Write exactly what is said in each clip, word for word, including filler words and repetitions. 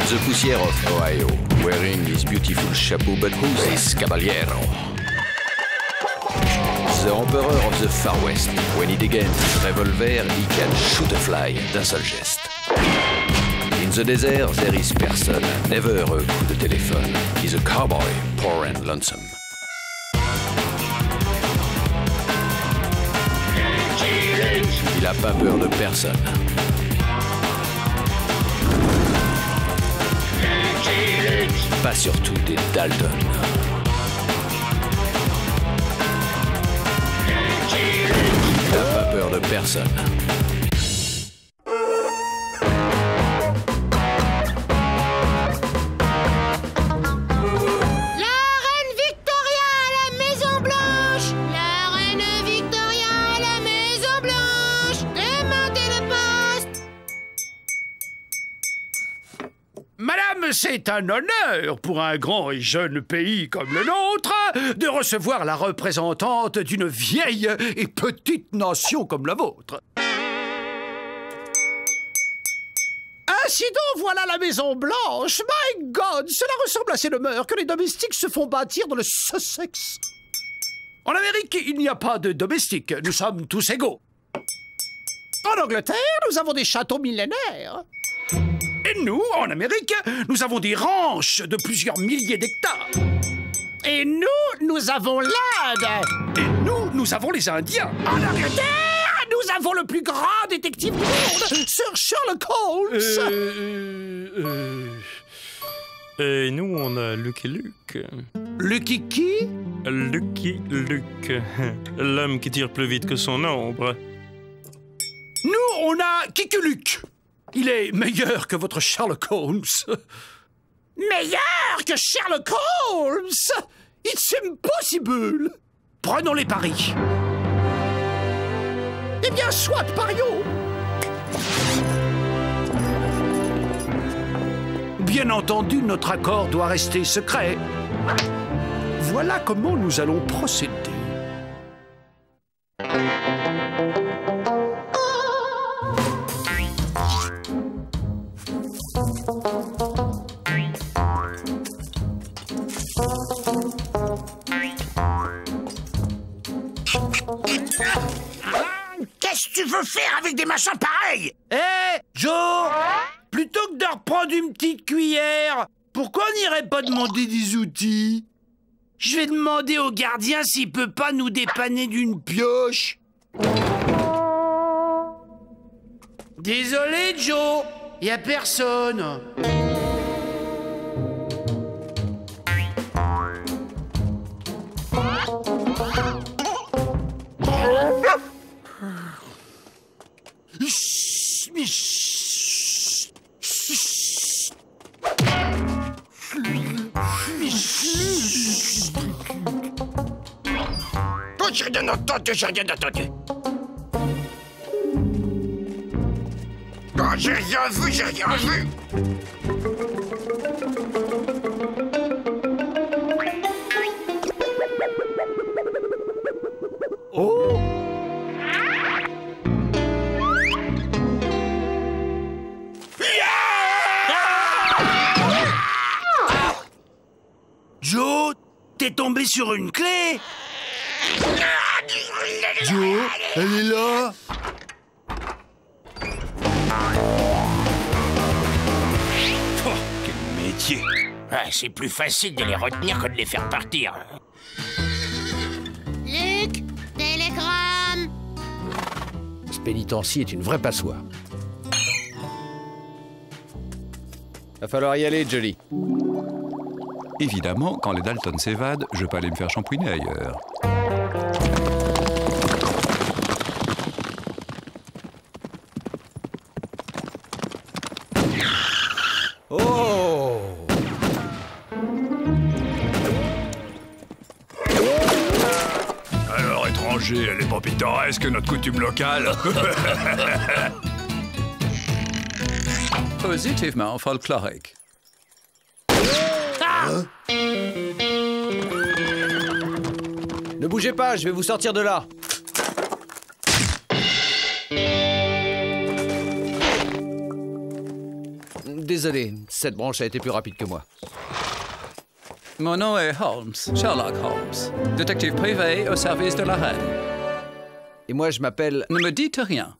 It's the poussière of Ohio, wearing his beautiful chapeau, but who's this caballero? The emperor of the Far West. When he degains his revolver, he can shoot a fly d'un seul geste. In the desert, there is person, never a coup de téléphone. He's a cowboy, poor and lonesome. Il a pas peur de personne. Pas surtout des Dalton. Il n'a pas peur de personne. La reine Victoria à la Maison Blanche! La reine Victoria à la Maison Blanche! Demandez le poste! Madame, c'est un honneur pour un grand et jeune pays comme le nôtre de recevoir la représentante d'une vieille et petite nation comme la vôtre. Ainsi donc, voilà la Maison Blanche. My God, cela ressemble à ces demeures que les domestiques se font bâtir dans le Sussex. En Amérique, il n'y a pas de domestiques. Nous sommes tous égaux. En Angleterre, nous avons des châteaux millénaires. Et nous, en Amérique, nous avons des ranchs de plusieurs milliers d'hectares. Et nous, nous avons l'Inde. Et nous, nous avons les Indiens. En Angleterre, nous avons le plus grand détective du monde, Sir Sherlock Holmes. Euh, euh, euh, et nous, on a Lucky Luke. Lucky qui? Lucky Luke. L'homme qui tire plus vite que son ombre. Nous, on a Kikuluke. Il est meilleur que votre Sherlock Holmes. Meilleur que Sherlock Holmes? It's impossible. Prenons les paris. Eh bien, soit, parions. Bien entendu, notre accord doit rester secret. Voilà comment nous allons procéder. Qu'est-ce que tu veux faire avec des machins pareils? Hé, hey, Joe! Plutôt que de reprendre une petite cuillère, pourquoi on n'irait pas demander des outils? Je vais demander au gardien s'il peut pas nous dépanner d'une pioche. Désolé, Joe, y a personne. Oh, j'ai rien entendu, j'ai rien entendu. Oh, j'ai rien vu, j'ai rien vu. Oh! Joe, t'es tombé sur une clé? Joe, elle est là? Oh, quel métier. Ah, c'est plus facile de les retenir que de les faire partir. Luc, télégramme. Ce pénitencier est une vraie passoire. Va falloir y aller, Jolie. Évidemment, quand les Dalton s'évadent, je peux aller me faire shampouiner ailleurs. Oh! Alors, étranger, elle est pas pittoresque, notre coutume locale. Positivement folklorique. Hein? Ne bougez pas, je vais vous sortir de là. désolé, cette branche a été plus rapide que moi. Mon nom est Holmes, Sherlock Holmes, détective privé au service de la reine. Et moi, je m'appelle... Ne me dites rien.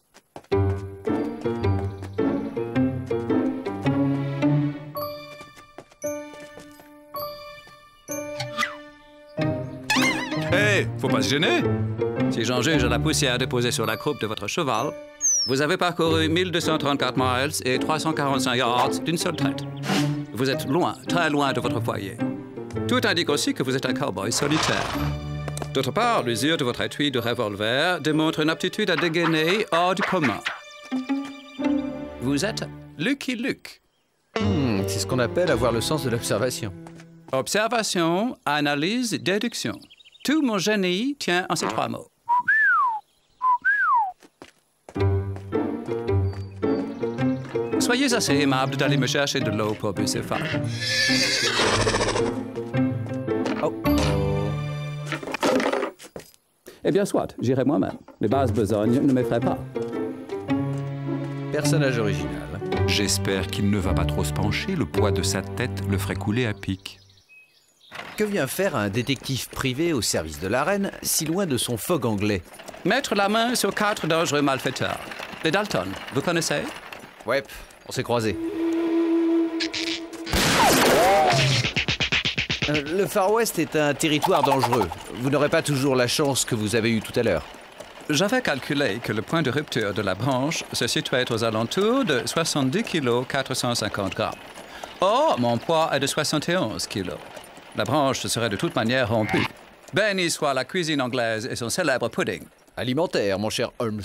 Hé, hey, faut pas se gêner. Si j'en juge à la poussière déposée sur la croupe de votre cheval, vous avez parcouru mille deux cent trente-quatre miles et trois cent quarante-cinq yards d'une seule traite. Vous êtes loin, très loin de votre foyer. Tout indique aussi que vous êtes un cowboy solitaire. D'autre part, l'usure de votre étui de revolver démontre une aptitude à dégainer hors du commun. Vous êtes Lucky Luke. Hmm, c'est ce qu'on appelle avoir le sens de l'observation. Observation, analyse, déduction. Tout mon génie tient en ces trois mots. Soyez assez aimable d'aller me chercher de l'eau pour Bucéphale. Oh. Eh bien, soit, j'irai moi-même. Les basses besognes ne m'effraient pas. Personnage original. J'espère qu'il ne va pas trop se pencher. Le poids de sa tête le ferait couler à pic. Que vient faire un détective privé au service de la reine, si loin de son fogg anglais? Mettre la main sur quatre dangereux malfaiteurs. Les Dalton, vous connaissez? Ouais, on s'est croisés. Euh, le Far West est un territoire dangereux. Vous n'aurez pas toujours la chance que vous avez eue tout à l'heure. J'avais calculé que le point de rupture de la branche se situait aux alentours de soixante-dix kilos quatre cent cinquante grammes. Or, mon poids est de soixante et onze kilos. La branche serait de toute manière rompue. Béni soit la cuisine anglaise et son célèbre pudding. Alimentaire, mon cher Holmes.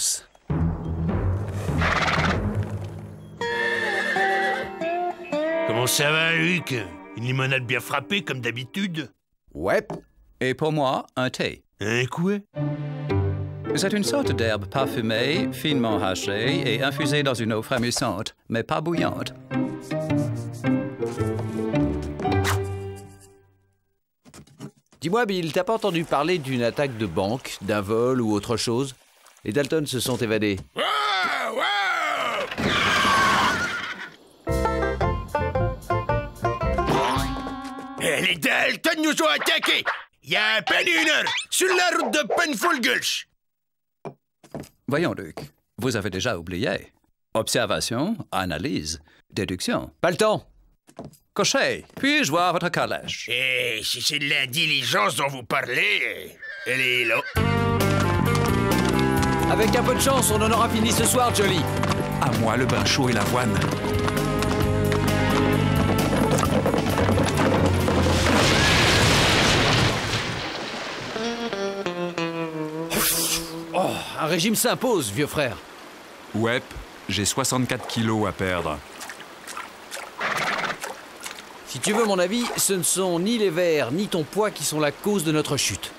Comment ça va, Luc? Une limonade bien frappée, comme d'habitude? Ouais. Et pour moi, un thé. Un quoi? C'est une sorte d'herbe parfumée, finement hachée et infusée dans une eau frémissante, mais pas bouillante. Dis-moi, Bill, t'as pas entendu parler d'une attaque de banque, d'un vol ou autre chose? Les Dalton se sont évadés. Wow, wow! Les Dalton nous ont attaqués! Il y a à peine une heure, sur la route de Penfold Gulch! Voyons, Luc, vous avez déjà oublié. Observation, analyse, déduction. Pas le temps! Cocher, puis-je voir votre calèche? Et si c'est de la diligence dont vous parlez, elle est là. Avec un peu de chance, on en aura fini ce soir, Jolly. À moi le bain chaud et l'avoine. Oh, un régime s'impose, vieux frère. Ouais, j'ai soixante-quatre kilos à perdre. Si tu veux mon avis, ce ne sont ni les verres ni ton poids qui sont la cause de notre chute.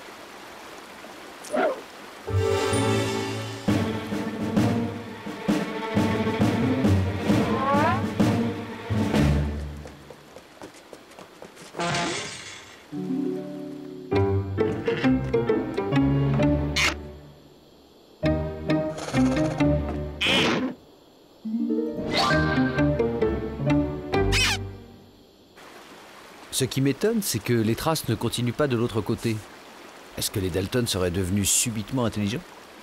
Ce qui m'étonne, c'est que les traces ne continuent pas de l'autre côté. Est-ce que les Dalton seraient devenus subitement intelligents?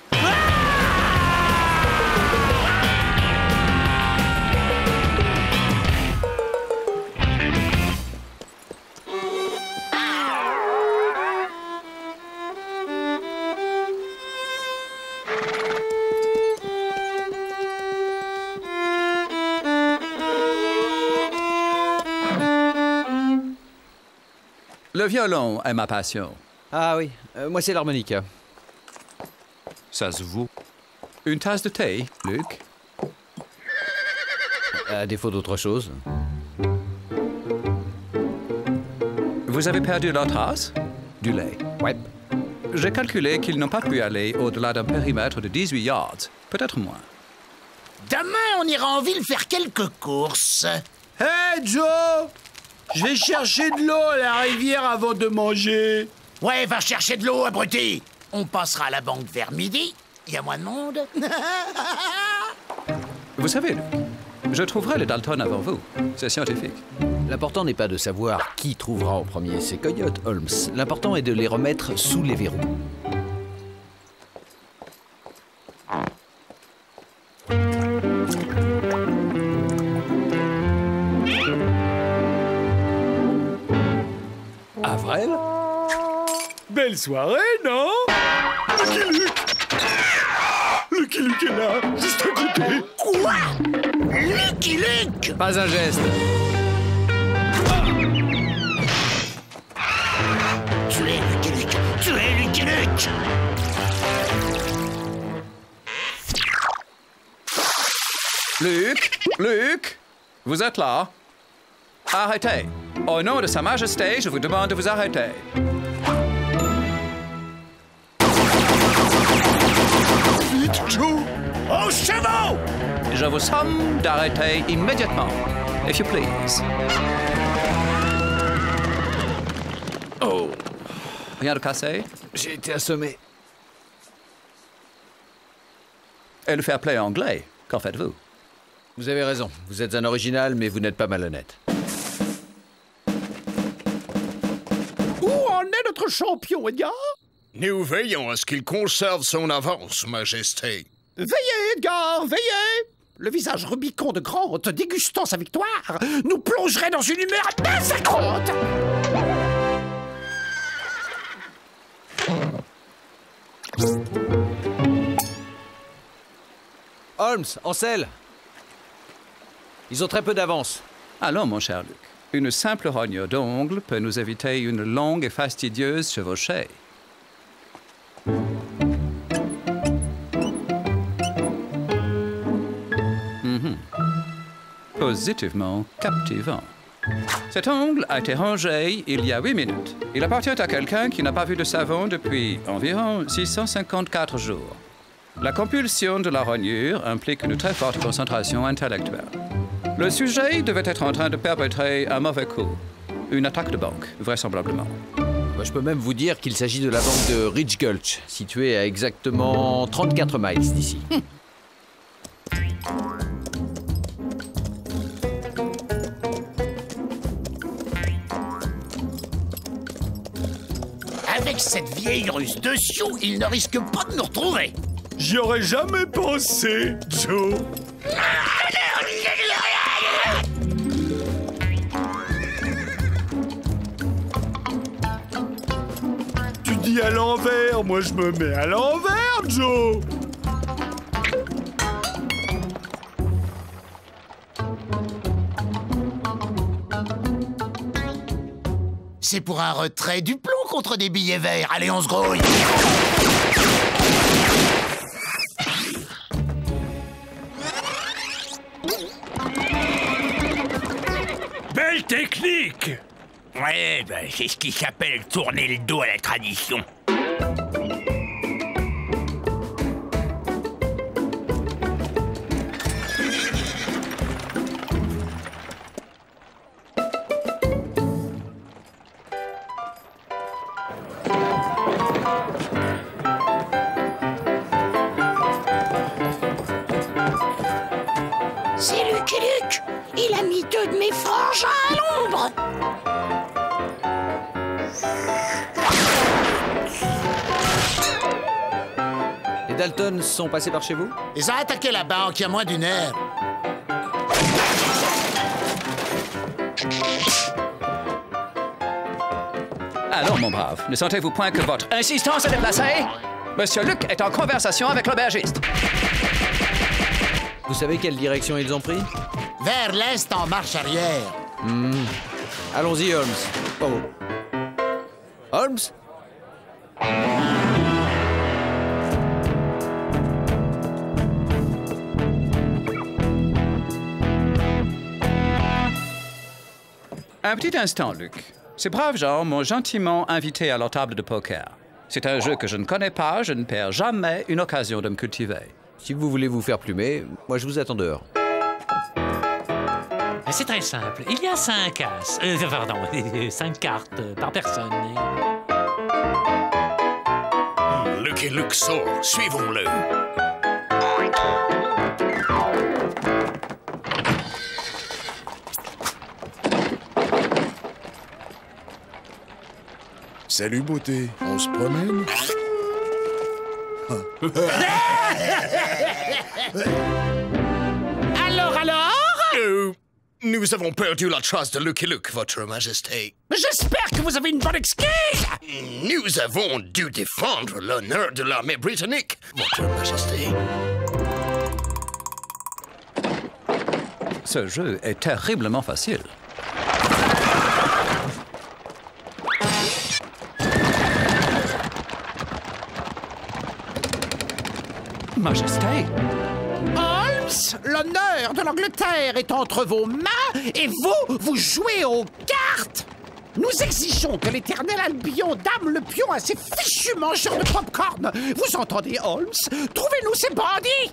Le violon est ma passion. Ah oui, euh, moi c'est l'harmonica. Ça se vaut. Une tasse de thé, Luc? À défaut d'autre chose. Vous avez perdu la trace? Du lait. Ouais. J'ai calculé qu'ils n'ont pas pu aller au-delà d'un périmètre de dix-huit yards. Peut-être moins. Demain, on ira en ville faire quelques courses. Hey, Joe! Je vais chercher de l'eau à la rivière avant de manger. Ouais, va chercher de l'eau, abruti. On passera à la banque vers midi. Il y a moins de monde. Vous savez, Luc, Je trouverai les Dalton avant vous. C'est scientifique. L'important n'est pas de savoir qui trouvera en premier ces coyotes, Holmes. L'important est de les remettre sous les verrous. Avril? Belle soirée, non? Lucky Luke! Lucky Luke est là, juste à côté. Quoi? Lucky Luke? Pas un geste. Tu es Lucky Luke! Tu es Lucky Luke! Luc, Luc, vous êtes là? Arrêtez. Au nom de Sa Majesté, je vous demande de vous arrêter. Vite, Joe! Aux chevaux! Je vous somme d'arrêter immédiatement. If you please. Oh, Rien de cassé? j'ai été assommé. Et le fair play anglais, qu'en faites-vous? Vous avez raison. Vous êtes un original, mais vous n'êtes pas malhonnête. Où en est notre champion, Edgar? Nous veillons à ce qu'il conserve son avance, Majesté. Veillez, Edgar, veillez! Le visage Rubicon de Grant, dégustant sa victoire, nous plongerait dans une humeur massacrante! Holmes, Ansel! Ils ont très peu d'avance. Allons, mon cher Luc. Une simple rogne d'ongle peut nous éviter une longue et fastidieuse chevauchée. Mhm. Positivement captivant. Cet ongle a été rangé il y a huit minutes. Il appartient à quelqu'un qui n'a pas vu de savon depuis environ six cent cinquante-quatre jours. La compulsion de la rognure implique une très forte concentration intellectuelle. Le sujet devait être en train de perpétrer un mauvais coup. Une attaque de banque, vraisemblablement. Moi, je peux même vous dire qu'il s'agit de la banque de Ridge Gulch, située à exactement trente-quatre miles d'ici. Hum. Avec cette vieille ruse de Sioux, il ne risque pas de nous retrouver. J'y aurais jamais pensé, Joe. Tu dis à l'envers, moi je me mets à l'envers, Joe. C'est pour un retrait du plomb contre des billets verts. Allez, on se grouille. Belle technique. Ouais, ben, c'est ce qui s'appelle tourner le dos à la tradition. C'est Lucky Luke! Il a mis deux de mes frangins à l'ombre! Les Dalton sont passés par chez vous? Ils ont attaqué la banque il y a moins d'une heure. Alors, mon brave, ne sentez-vous point que votre insistance est déplacée? Monsieur Luc est en conversation avec l'aubergiste. Vous savez quelle direction ils ont pris? Vers l'est en marche arrière. Hmm. Allons-y, Holmes. Oh. Holmes? Un petit instant, Luc. Ces braves gens m'ont gentiment invité à leur table de poker. C'est un jeu que je ne connais pas, je ne perds jamais une occasion de me cultiver. Si vous voulez vous faire plumer, moi je vous attends dehors. C'est très simple. Il y a cinq as. Euh, pardon, cinq cartes euh, par personne. Lucky Luke sort. Suivons-le. Salut, beauté. On se promène? Alors, alors? Euh, nous avons perdu la trace de Lucky Luke, Votre Majesté. J'espère que vous avez une bonne excuse! Nous avons dû défendre l'honneur de l'armée britannique, Votre Majesté. Ce jeu est terriblement facile. Majesté. Holmes, l'honneur de l'Angleterre est entre vos mains et vous, vous jouez aux cartes! Nous exigeons que l'éternel Albion dame le pion à ces fichus mangeurs de pop-corn. Vous entendez, Holmes? Trouvez-nous ces bandits!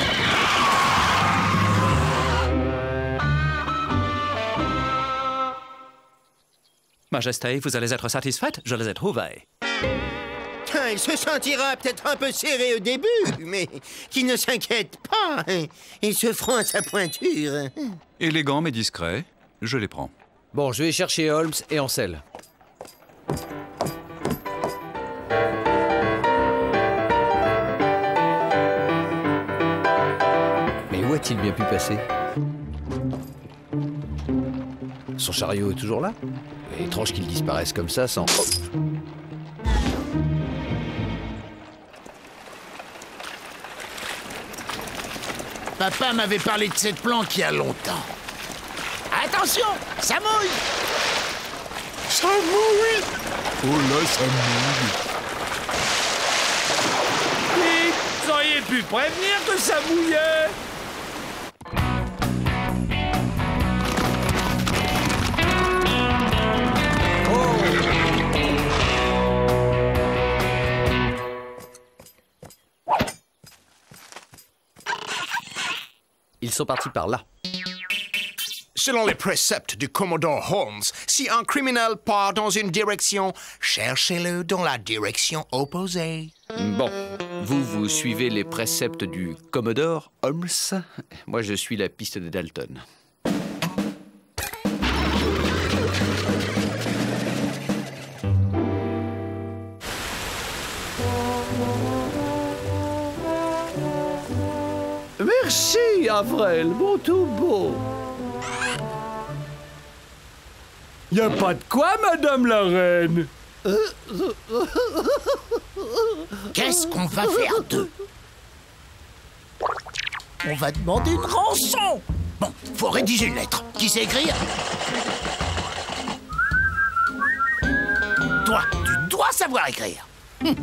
Majesté, vous allez être satisfaite, je les ai trouvés. Il se sentira peut-être un peu serré au début, mais qu'il ne s'inquiète pas. Ils se feront à sa pointure. Élégant mais discret, je les prends. Bon, je vais chercher Holmes et Ansel. Mais où a-t-il bien pu passer? Son chariot est toujours là? Étrange qu'il disparaisse comme ça sans... Oh. Papa m'avait parlé de cette plante il y a longtemps. Attention, ça mouille! Ça mouille! Oh là, ça mouille! Vite, vous auriez pu prévenir que ça mouillait! Ils sont partis par là. Selon les préceptes du commodore Holmes, si un criminel part dans une direction, cherchez-le dans la direction opposée. Bon, vous, vous suivez les préceptes du Commodore Holmes. Moi, je suis la piste de Dalton. Merci, Avril, mon tout beau. Y a pas de quoi, madame la reine. Qu'est-ce qu'on va faire d'eux? On va demander une rançon. Bon, faut rédiger une lettre. Qui sait écrire? Toi, tu dois savoir écrire. Hum.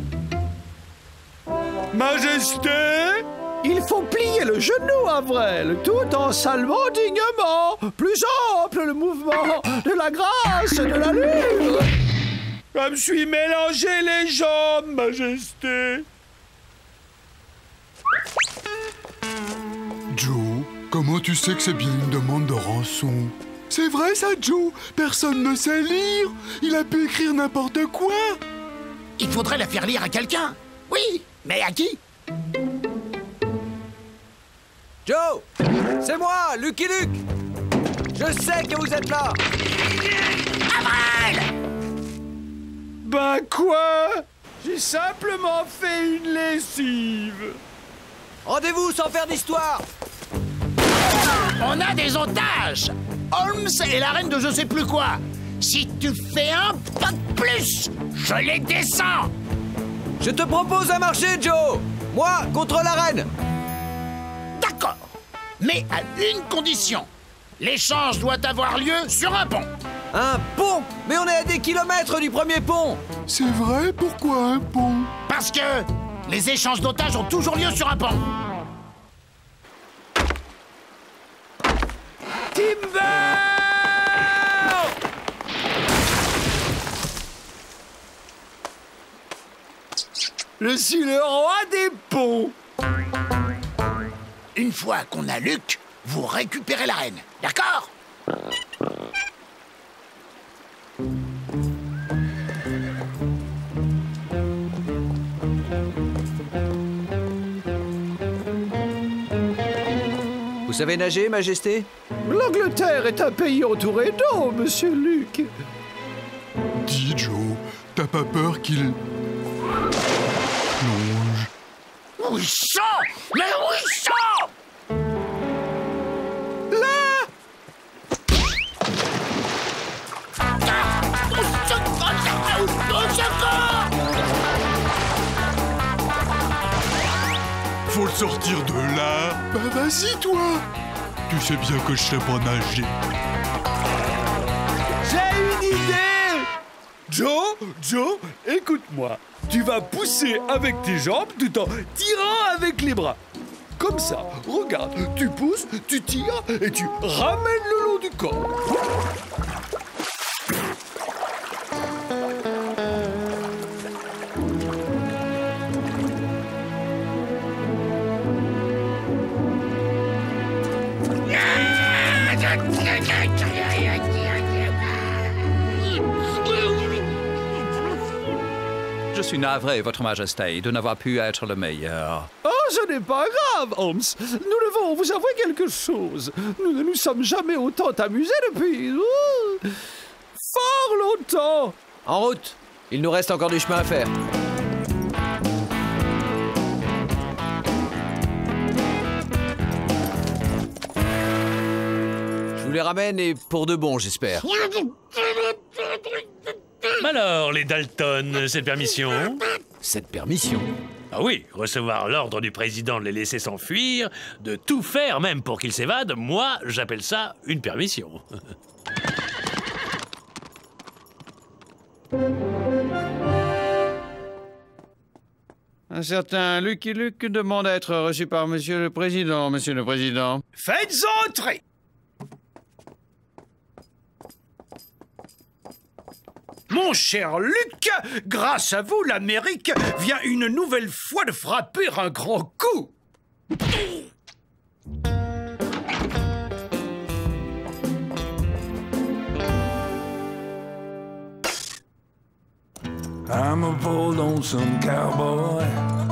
Majesté? Il faut plier le genou, Avril, tout en saluant dignement. Plus ample le mouvement de la grâce de la lune. Je me suis mélangé les jambes, Majesté. Joe, comment tu sais que c'est bien une demande de rançon? C'est vrai ça, Joe? Personne ne sait lire. Il a pu écrire n'importe quoi. Il faudrait la faire lire à quelqu'un. Oui, mais à qui? Joe! C'est moi, Lucky Luke! Je sais que vous êtes là! Avril! Ben quoi? J'ai simplement fait une lessive. Rendez-vous sans faire d'histoire! On a des otages! Holmes et la reine de je sais plus quoi! Si tu fais un pas de plus, je les descends! Je te propose un marché, Joe! Moi contre la reine! D'accord, mais à une condition. L'échange doit avoir lieu sur un pont. Un pont? Mais on est à des kilomètres du premier pont! C'est vrai? Pourquoi un pont? Parce que les échanges d'otages ont toujours lieu sur un pont. Timber! Je suis le roi des ponts. Une fois qu'on a Luke, vous récupérez la reine, d'accord? Vous savez nager, Majesté? L'Angleterre est un pays entouré d'eau, monsieur Luke. Dis, Joe, t'as pas peur qu'il... plonge? Où ça? Mais où ça? Là! Faut le sortir de là. Bah vas-y, toi. Tu sais bien que je sais pas nager. J'ai une idée! Joe, Joe, écoute-moi. Tu vas pousser avec tes jambes tout en tirant avec les bras. Comme ça, regarde, tu pousses, tu tires et tu ramènes le long du corps. Je suis navré, Votre Majesté, de n'avoir pu être le meilleur. Oh, ce n'est pas grave, Holmes. Nous devons vous avouer quelque chose. Nous ne nous sommes jamais autant amusés depuis... ouh, fort longtemps. En route. Il nous reste encore du chemin à faire. Je vous les ramène et pour de bon, j'espère. Alors, les Dalton, cette permission? Cette permission? Ah oui, recevoir l'ordre du président de les laisser s'enfuir, de tout faire même pour qu'ils s'évadent, moi, j'appelle ça une permission. Un certain Lucky Luke demande à être reçu par Monsieur le Président, Monsieur le Président. Faites entrer! Mon cher Luc, grâce à vous, l'Amérique vient une nouvelle fois de frapper un grand coup. I'm a bold lonesome cowboy.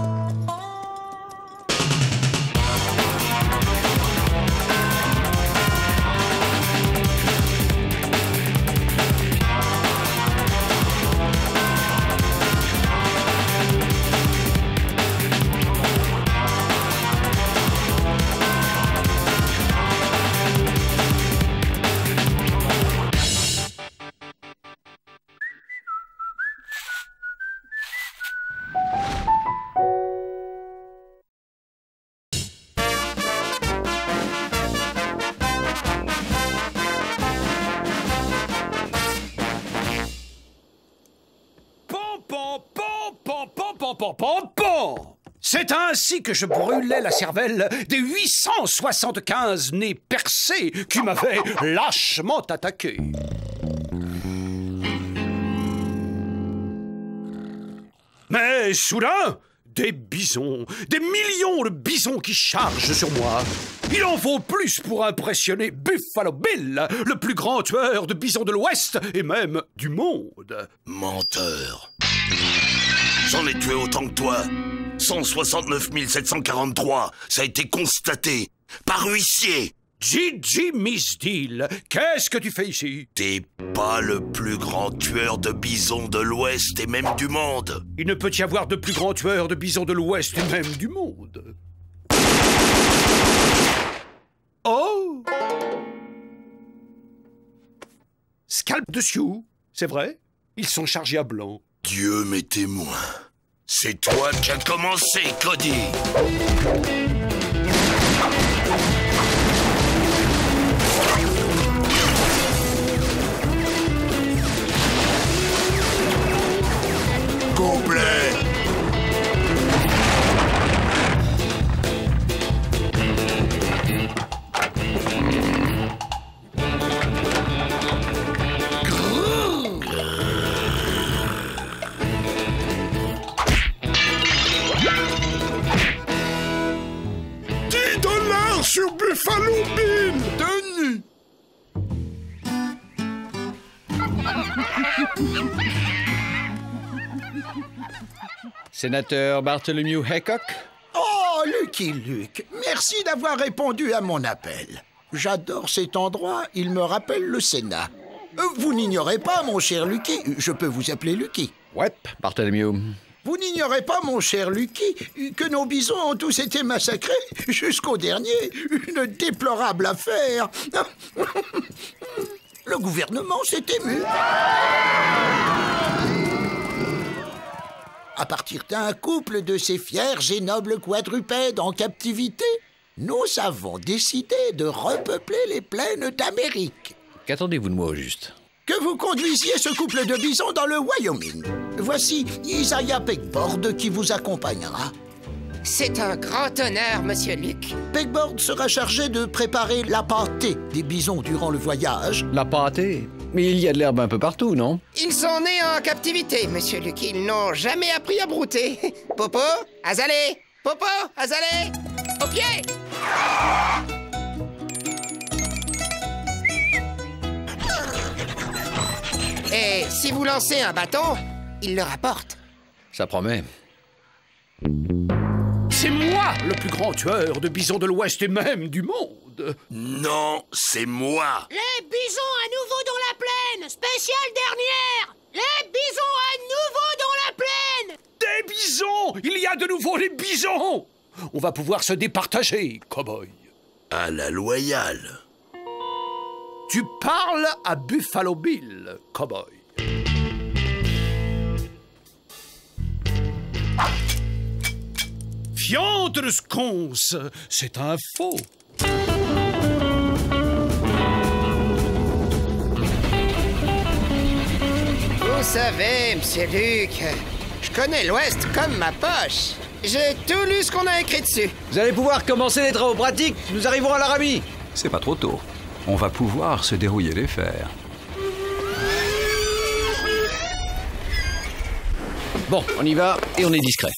C'est ainsi que je brûlais la cervelle des huit cent soixante-quinze nez percés qui m'avaient lâchement attaqué. Mais soudain, des bisons, des millions de bisons qui chargent sur moi. Il en faut plus pour impressionner Buffalo Bill, le plus grand tueur de bisons de l'Ouest et même du monde. Menteur. J'en ai tué autant que toi. cent soixante-neuf mille sept cent quarante-trois. Ça a été constaté par huissier. Gigi Misdeal, qu'est-ce que tu fais ici? T'es pas le plus grand tueur de bisons de l'Ouest et même du monde. Il ne peut y avoir de plus grand tueur de bisons de l'Ouest et même du monde. Oh! Scalp de Sioux, c'est vrai? Ils sont chargés à blanc. Dieu m'est témoin. C'est toi qui as commencé, Cody. Complet. dix dollars sur Buffalo Bill. Tenu. Sénateur Bartholomew Haycock? Oh, Lucky Luke, merci d'avoir répondu à mon appel. J'adore cet endroit, il me rappelle le Sénat. Vous n'ignorez pas, mon cher Lucky, je peux vous appeler Lucky. Ouais, Bartholomew. Vous n'ignorez pas, mon cher Lucky, que nos bisons ont tous été massacrés jusqu'au dernier. Une déplorable affaire. Le gouvernement s'est ému. À partir d'un couple de ces fiers et nobles quadrupèdes en captivité, nous avons décidé de repeupler les plaines d'Amérique. Qu'attendez-vous de moi au juste? Que vous conduisiez ce couple de bisons dans le Wyoming. Voici Isaiah Pegboard qui vous accompagnera. C'est un grand honneur, Monsieur Luc. Pegboard sera chargé de préparer la pâtée des bisons durant le voyage. La pâtée? Mais il y a de l'herbe un peu partout, non? Ils sont nés en captivité, Monsieur Luc. Ils n'ont jamais appris à brouter. Popo, Azalée! Popo, Azalée! Au pied! Et si vous lancez un bâton, il le rapporte. Ça promet. C'est moi le plus grand tueur de bisons de l'Ouest et même du monde. Non, c'est moi. Les bisons à nouveau dans la plaine. Spéciale dernière. Les bisons à nouveau dans la plaine. Des bisons. Il y a de nouveau les bisons. On va pouvoir se départager, cow-boy. À la loyale. Tu parles à Buffalo Bill, cow-boy. Fiante de sconce, c'est un faux. Vous savez, Monsieur Luc, je connais l'Ouest comme ma poche. J'ai tout lu ce qu'on a écrit dessus. Vous allez pouvoir commencer les travaux pratiques. Nous arrivons à Laramie. C'est pas trop tôt. On va pouvoir se dérouiller les fers. Bon, on y va et on est discret.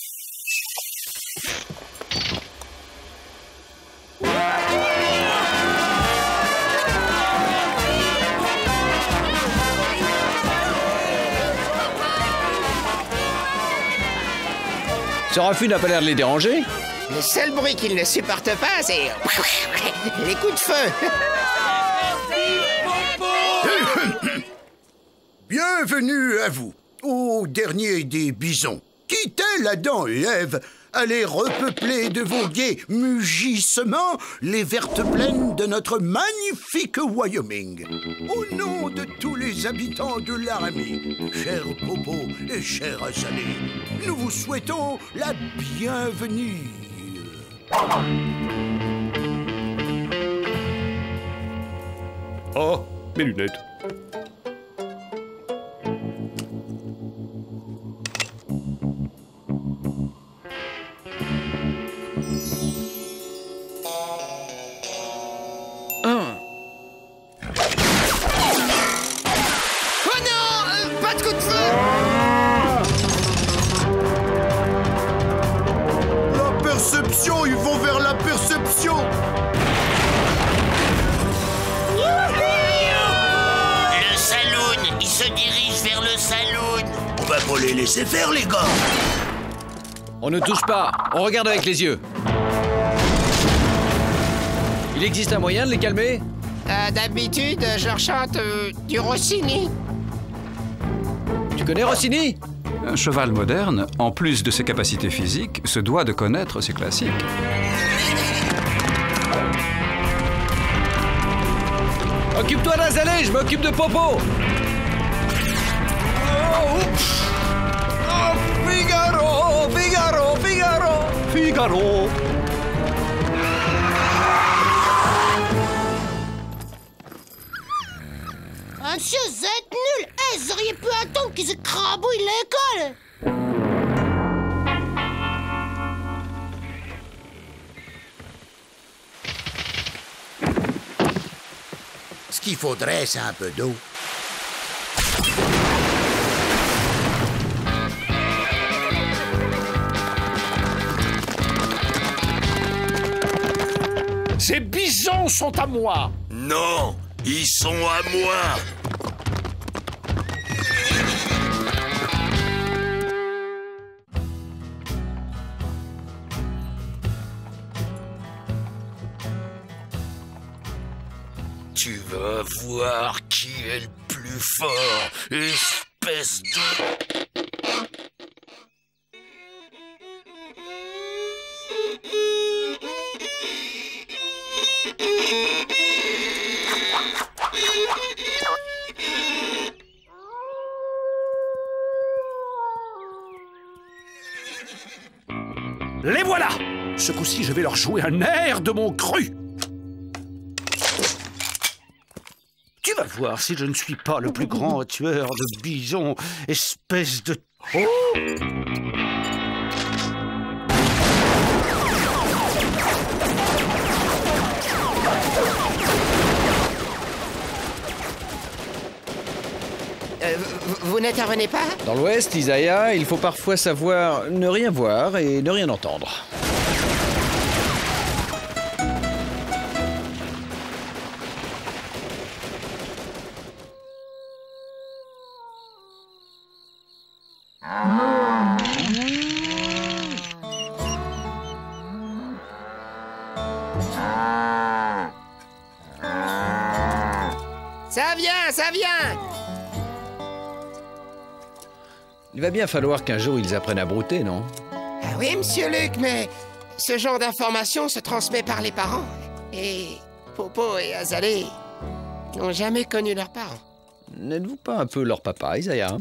Ce raffut n'a pas l'air de les déranger. Le seul bruit qu'ils ne supportent pas, c'est les coups de feu. Bienvenue à vous, au dernier des bisons. Quittez l'Adam et Ève, allez repeupler de vos gais mugissements les vertes plaines de notre magnifique Wyoming. Au nom de tous les habitants de Laramie, cher Popo et cher Azalée, nous vous souhaitons la bienvenue. Oh, mes lunettes. Un. Oh non, euh, pas de coup de feu. La perception, ils vont vers la perception. Le saloon, il se dirige vers le saloon. On va pas les laisser faire, les gars. On ne touche pas, on regarde avec les yeux. Il existe un moyen de les calmer? euh, D'habitude, je leur chante euh, du Rossini. Tu connais Rossini? Un cheval moderne, en plus de ses capacités physiques, se doit de connaître ses classiques. Occupe-toi d'Azalée, je m'occupe de Popo. Oh, oh, Figaro, Figaro, Figaro, Figaro. Monsieur, vous êtes nuls. Eh, vous auriez pu attendre qu'ils écrabouillent l'école. Ce qu'il faudrait, c'est un peu d'eau. Ces bisons sont à moi. Non, ils sont à moi. Tu vas voir qui est le plus fort, espèce de... Les voilà! Ce coup-ci, je vais leur jouer un air de mon cru! Tu vas voir si je ne suis pas le plus grand tueur de bisons, espèce de... Oh! Euh, vous, vous n'intervenez pas? Dans l'Ouest, Isaiah, il faut parfois savoir ne rien voir et ne rien entendre. Ça vient, ça vient! Il va bien falloir qu'un jour ils apprennent à brouter, non? Ah oui, monsieur Luc, mais ce genre d'information se transmet par les parents. Et Popo et Azalée n'ont jamais connu leurs parents. N'êtes-vous pas un peu leur papa, Isaiah?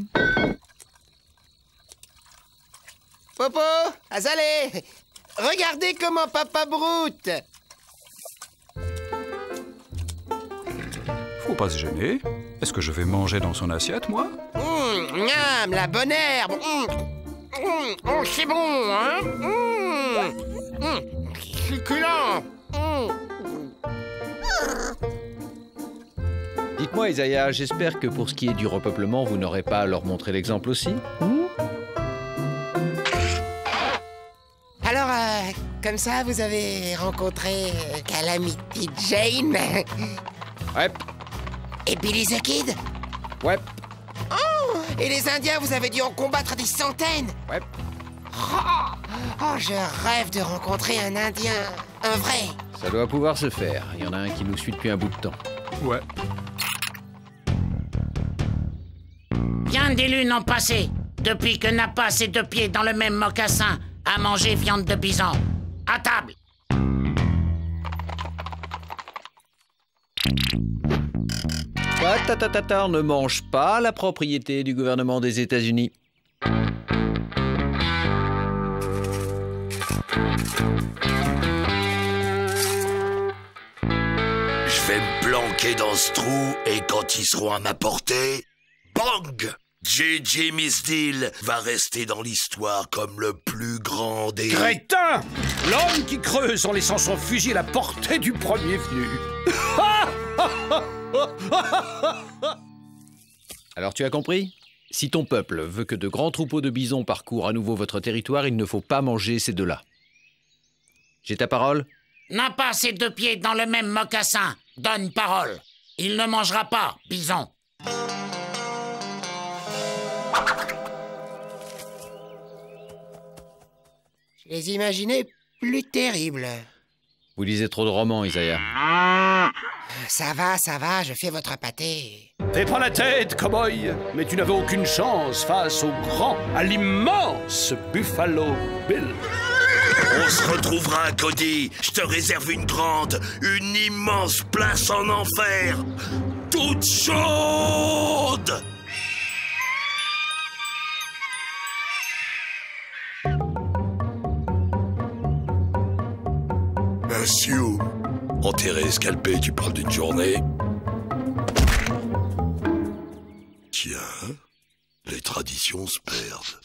Popo, Azalée, regardez comment papa broute. Faut pas se gêner. Est-ce que je vais manger dans son assiette, moi? Mmh, miam, la bonne herbe. Mmh, mmh, oh, c'est bon, hein? Mmh, mmh, succulent. Mmh. Dites-moi, Isaiah, j'espère que pour ce qui est du repeuplement, vous n'aurez pas à leur montrer l'exemple aussi? Mmh? Alors, euh, comme ça, vous avez rencontré euh, Calamity Jane? Ouais. Et Billy the Kid? Ouais. Oh, et les Indiens, vous avez dû en combattre des centaines? Ouais. Oh, oh, je rêve de rencontrer un Indien, un vrai. Ça doit pouvoir se faire. Il y en a un qui nous suit depuis un bout de temps. Ouais. Bien des lunes ont passé depuis que n'a pas ses deux pieds dans le même mocassin à manger viande de bison. À table. Tatatata, on ne mange pas la propriété du gouvernement des États-Unis. Je vais me planquer dans ce trou et quand ils seront à ma portée, bang! J J Misdeal va rester dans l'histoire comme le plus grand des... Crétin! L'homme qui creuse en laissant son fusil à la portée du premier venu. Alors tu as compris? Si ton peuple veut que de grands troupeaux de bisons parcourent à nouveau votre territoire, il ne faut pas manger ces deux-là. J'ai ta parole? N'a pas ses deux pieds dans le même mocassin. Donne parole. Il ne mangera pas, bison. Je les imaginais plus terribles. Vous lisez trop de romans, Isaiah. Ça va, ça va, je fais votre pâté. Fais pas la tête, cow-boy. Mais tu n'avais aucune chance face au grand, à l'immense Buffalo Bill. On se retrouvera, Cody. Je te réserve une grande, une immense place en enfer. Toute chaude. Un sioux. Enterré, scalpé, tu parles d'une journée. Tiens, les traditions se perdent.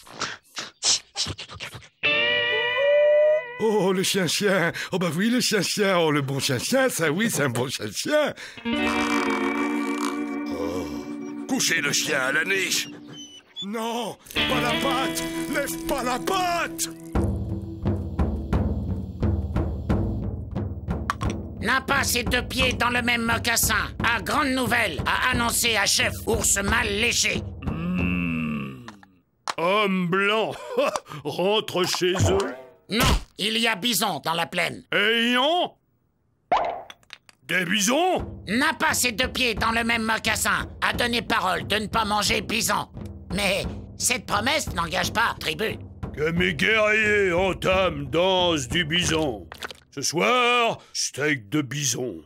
Oh, le chien-chien. Oh, bah oui, le chien-chien. Oh, le bon chien-chien, ça oui, c'est un bon chien-chien. Oh. Couchez le chien à la niche. Non, pas la patte. Lève pas la patte. N'a pas ses deux pieds dans le même mocassin. À grande nouvelle, a annoncé à chef ours mal léché. Mmh. Homme blanc, rentre chez eux. Non, il y a bison dans la plaine. Ayons des bisons? N'a pas ses deux pieds dans le même mocassin. A donné parole de ne pas manger bison. Mais cette promesse n'engage pas tribu. Que mes guerriers entament danse du bison. Ce soir, steak de bison.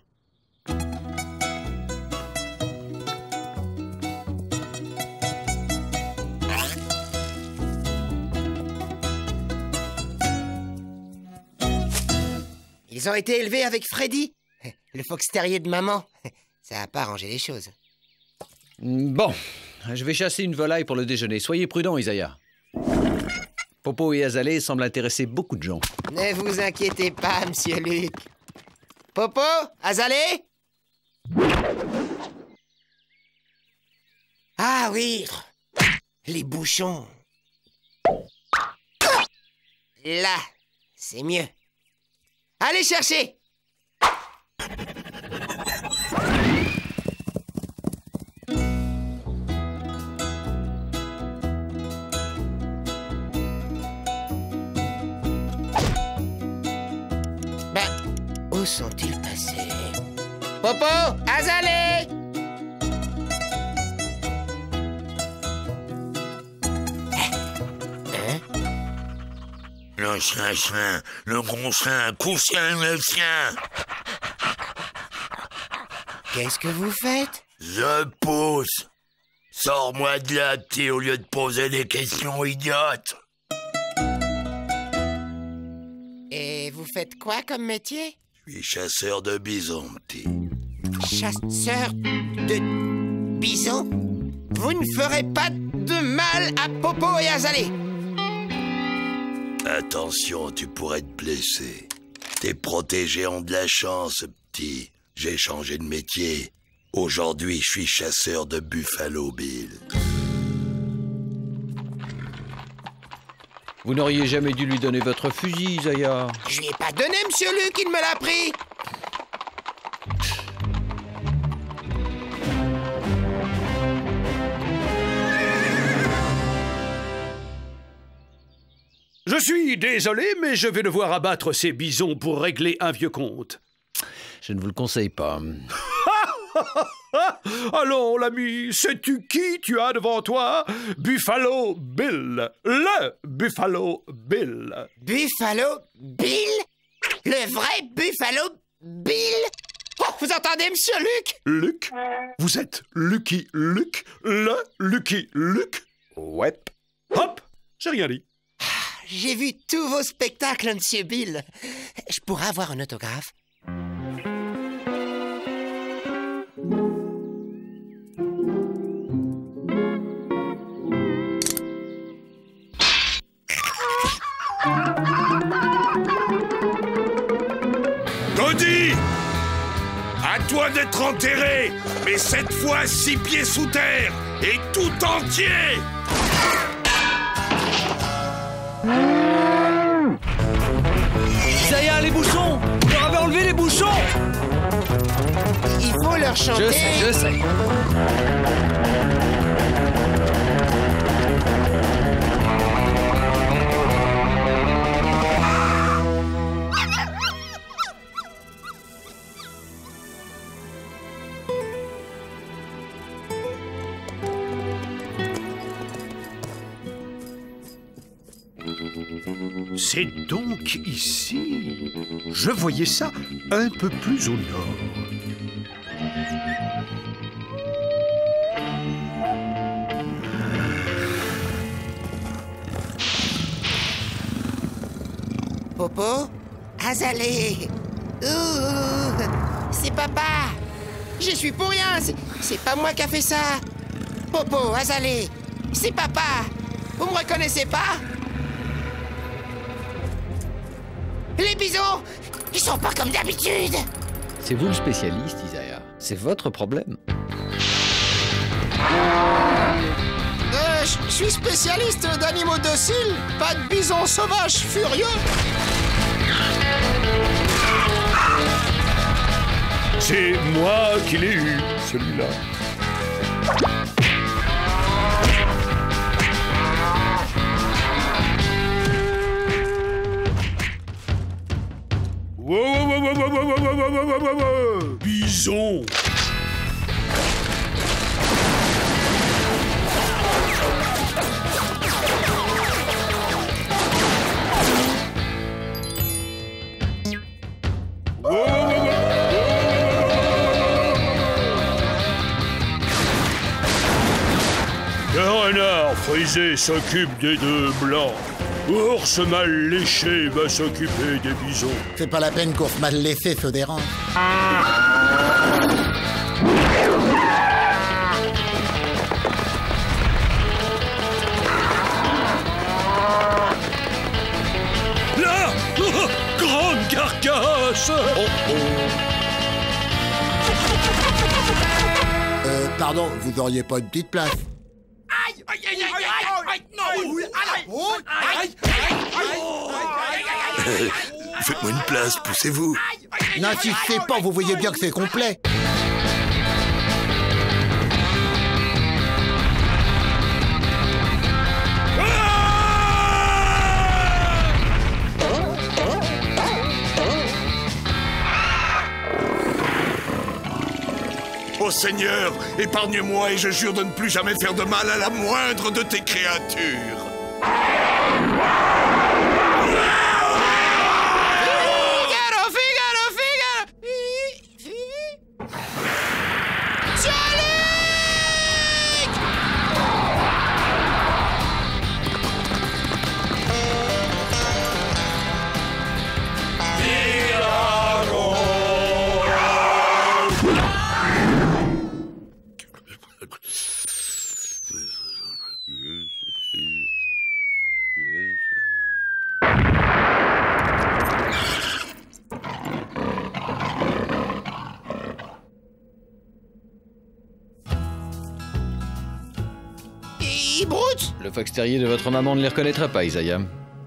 Ils ont été élevés avec Freddy, le fox terrier de maman. Ça n'a pas arrangé les choses. Bon, je vais chasser une volaille pour le déjeuner. Soyez prudent, Isaiah. Popo et Azalée semblent intéresser beaucoup de gens. Ne vous inquiétez pas, monsieur Luc. Popo, Azalée? Ah oui, les bouchons. Là, c'est mieux. Allez chercher! Ben, où sont-ils passés? Popo, Azalée! Le chien, chien, le gros chien, couchien, le chien. Qu'est-ce que vous faites? Je pousse. Sors-moi de là, petit, au lieu de poser des questions idiotes. Et vous faites quoi comme métier? Je suis chasseur de bisons, petit. Chasseur de bisons? Vous ne ferez pas de mal à Popo et Azalée. Attention, tu pourrais te blesser. Tes protégés ont de la chance, petit. J'ai changé de métier. Aujourd'hui, je suis chasseur de Buffalo Bill. Vous n'auriez jamais dû lui donner votre fusil, Isaiah. Je lui ai pas donné, monsieur Luc, il me l'a pris. Je suis désolé, mais je vais devoir abattre ces bisons pour régler un vieux compte. Je ne vous le conseille pas. Allons, l'ami, sais-tu qui tu as devant toi? Buffalo Bill. Le Buffalo Bill. Buffalo Bill? Le vrai Buffalo Bill? Oh, vous entendez, monsieur Luc? Luc? Vous êtes Lucky Luke? Le Lucky Luke? Ouais. Hop! J'ai rien dit. J'ai vu tous vos spectacles, monsieur Bill. Je pourrais avoir un autographe? Cody! À toi d'être enterré, mais cette fois six pieds sous terre, et tout entier! Isaiah, les bouchons! Vous leur avez enlevé les bouchons! Il faut leur chanter. Je sais, je sais. C'est donc ici. Je voyais ça un peu plus au nord. Popo? Azalée? Ouh, c'est papa! Je suis pour rien! C'est pas moi qui a fait ça! Popo, Azalée, c'est papa! Vous me reconnaissez pas? Les bisons, ils sont pas comme d'habitude. C'est vous le spécialiste, Isaiah. C'est votre problème. Euh, je suis spécialiste d'animaux dociles, pas de bisons sauvages furieux. C'est moi qui l'ai eu, celui-là. Wow, wow, wow, wow, wow, wow, wow, wow, wow, wow. Bison. Canard frisé s'occupe des deux blancs. Ours mal léché va s'occuper des bisons. C'est pas la peine qu'ours mal léché se dérange. Là oh, grande carcasse. Oh, oh. Euh, pardon, vous auriez pas une petite place? Aïe, aïe, aïe, aïe, aïe, aïe, non, aïe, aïe, aïe. Faites-moi une place, poussez-vous. N'insistez pas, vous voyez bien que c'est complet. Oh Seigneur, épargne-moi et je jure de ne plus jamais faire de mal à la moindre de tes créatures. Figaro, Figaro, Figaro. Brute! Le fox terrier de votre maman ne les reconnaîtra pas, Isaiah.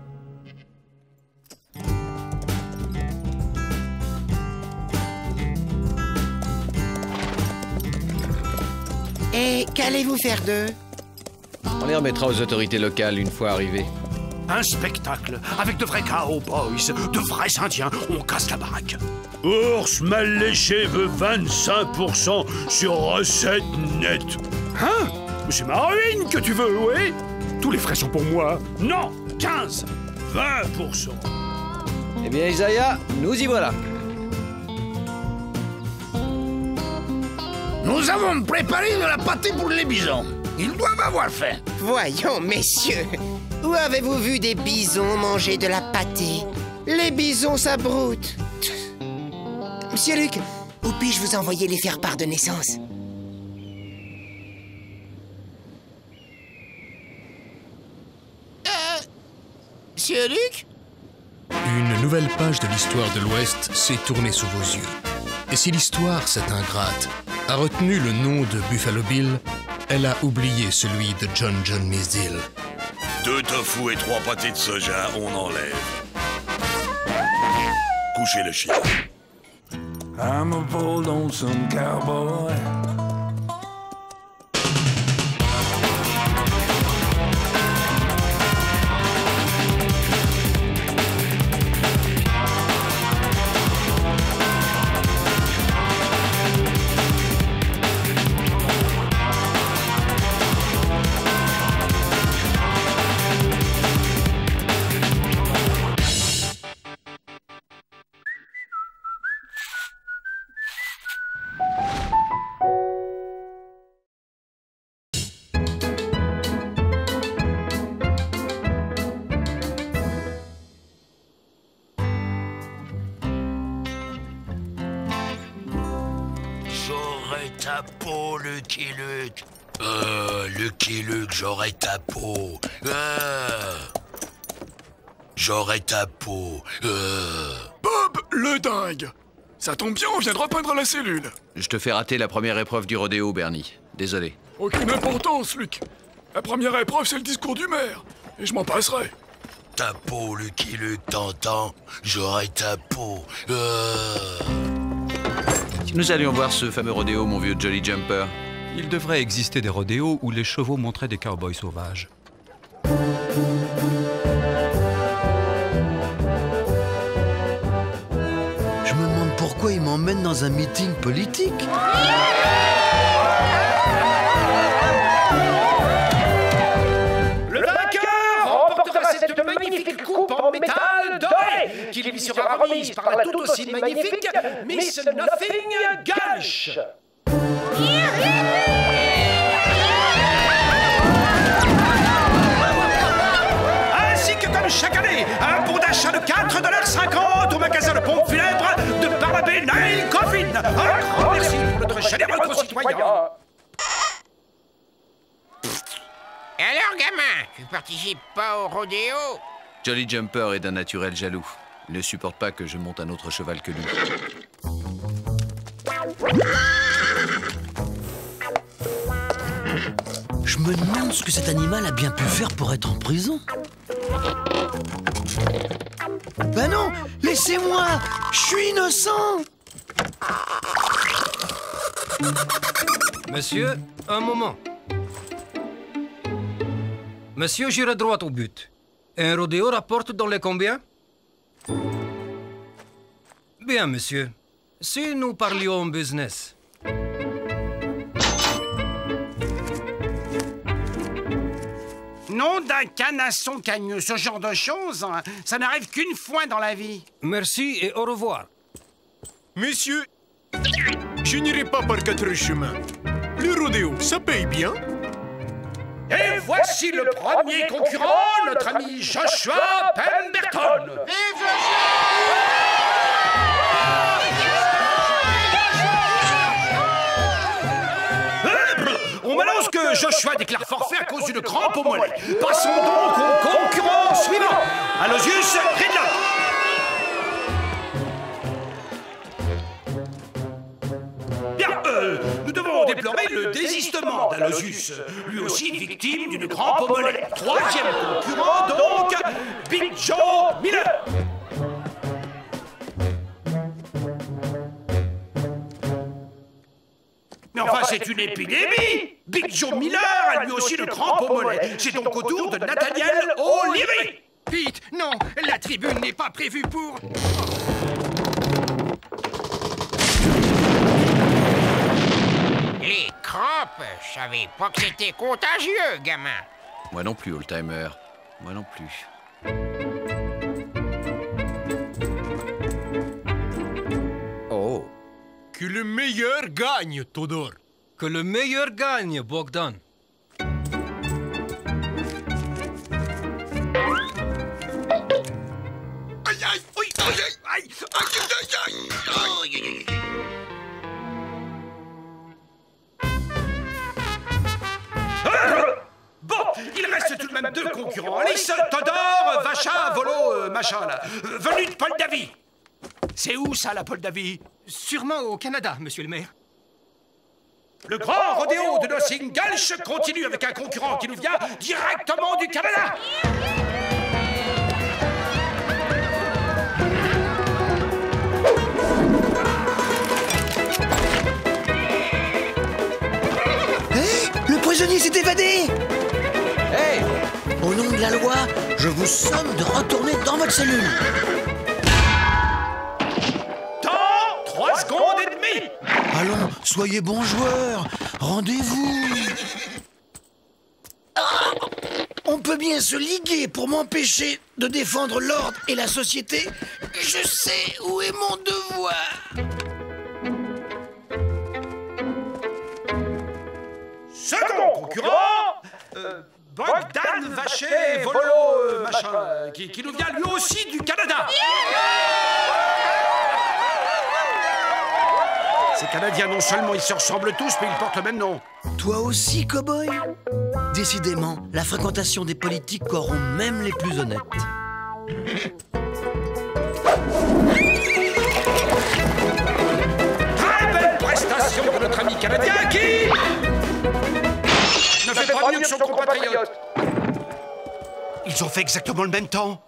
Et qu'allez-vous faire d'eux? On les remettra aux autorités locales une fois arrivés. Un spectacle avec de vrais cowboys, de vrais indiens. On casse la baraque. Ours mal léché veut vingt-cinq pour cent sur recette nette. Hein? C'est ma ruine que tu veux, oui? Tous les frais sont pour moi. Non, quinze, vingt pour cent. Eh bien, Isaiah, nous y voilà. Nous avons préparé de la pâtée pour les bisons. Ils doivent avoir faim. Voyons, messieurs, où avez-vous vu des bisons manger de la pâtée? Les bisons, ça broute. Monsieur Luc, où puis-je vous envoyer les faire-part de naissance? Euh... Monsieur Luc? Une nouvelle page de l'histoire de l'Ouest s'est tournée sous vos yeux. Et si l'histoire, cette ingrate, a retenu le nom de Buffalo Bill, elle a oublié celui de John John Misdil. Deux tofu et trois pâtés de soja, on enlève. Couchez le chien. I'm a bold lonesome cowboy. J'aurais ta peau, Lucky Luke. Euh, Lucky Luke, j'aurais ta peau. Euh, j'aurais ta peau. Euh. Bob, le dingue. Ça tombe bien, on vient de repeindre la cellule. Je te fais rater la première épreuve du rodéo, Bernie. Désolé. Aucune importance, Luc. La première épreuve, c'est le discours du maire. Et je m'en passerai. Ta peau, Lucky Luke, t'entends? J'aurais ta peau. Euh... Si nous allions voir ce fameux rodéo, mon vieux Jolly Jumper. Il devrait exister des rodéos où les chevaux montraient des cowboys sauvages. Je me demande pourquoi il m'emmène dans un meeting politique. Le vainqueur remportera cette magnifique coupe en métal doré qui lui sera remise par la tout aussi magnifique Miss Nothing Gulch. chaque année un bon d'achat de quatre dollars cinquante au magasin de pompes funèbres de Barnabé Nail Coffin. Un grand merci pour notre généreux concitoyen. Alors, gamin, tu participes pas au rodéo? Jolly Jumper est d'un naturel jaloux. Il ne supporte pas que je monte un autre cheval que lui. Je me demande ce que cet animal a bien pu faire pour être en prison. Ben non, laissez-moi, je suis innocent. Monsieur, un moment. Monsieur, j'irai droit au but. Un rodéo rapporte dans les combien? Bien, monsieur. Si nous parlions business. Nom d'un canasson cagneux, ce genre de choses, hein, ça n'arrive qu'une fois dans la vie. Merci et au revoir. Monsieur, je n'irai pas par quatre chemins. Le rodéo, ça paye bien. Et voici le premier concurrent, notre ami Joshua Pemberton. On m'annonce que Joshua déclare forfait à cause d'une crampe au mollet. Passons donc au concurrent suivant. Aloysius Ridlock. Bien, euh, nous devons déplorer le désistement d'Aloysius, lui aussi victime d'une crampe au mollet. Troisième concurrent, donc, Big Joe Miller. Mais enfin, c'est une épidémie! Big Joe Miller a lui aussi une crampe au mollet. C'est donc au tour de Nathaniel O'Leary. Pete, non, la tribune n'est pas prévue pour... Les crampes, je savais pas que c'était contagieux, gamin. Moi non plus, old-timer. Moi non plus. Oh. Que le meilleur gagne, Todor. Que le meilleur gagne, Bogdan. Aïe, aïe, oui, aïe, aïe, aïe, aïe, aïe, aïe, aïe. Bon, il reste tout de même deux concurrents. Alice, Todor, Vacha, Volo, euh, machin là. Euh, venu de Paul Davy. C'est où ça, la Paul Davy? Sûrement au Canada, monsieur le maire. Le grand rodéo de Nothing Gulch continue avec un concurrent qui nous vient directement du Canada. Hé, le prisonnier s'est évadé. Hey! Au nom de la loi, je vous somme de retourner dans votre cellule. Dans trois secondes et demie. Allons, soyez bons joueurs. Rendez-vous. Ah, on peut bien se liguer pour m'empêcher de défendre l'ordre et la société. Je sais où est mon devoir. Second concurrent, euh, Bogdan Vacher, Volo, euh, machin, euh, qui, qui nous vient lui aussi du Canada. Ces Canadiens, non seulement ils se ressemblent tous, mais ils portent le même nom. Toi aussi, cow-boy? Décidément, la fréquentation des politiques corrompt même les plus honnêtes. Très belle prestation de notre ami canadien qui ne fait pas mieux que son compatriote. Ils ont fait exactement le même temps.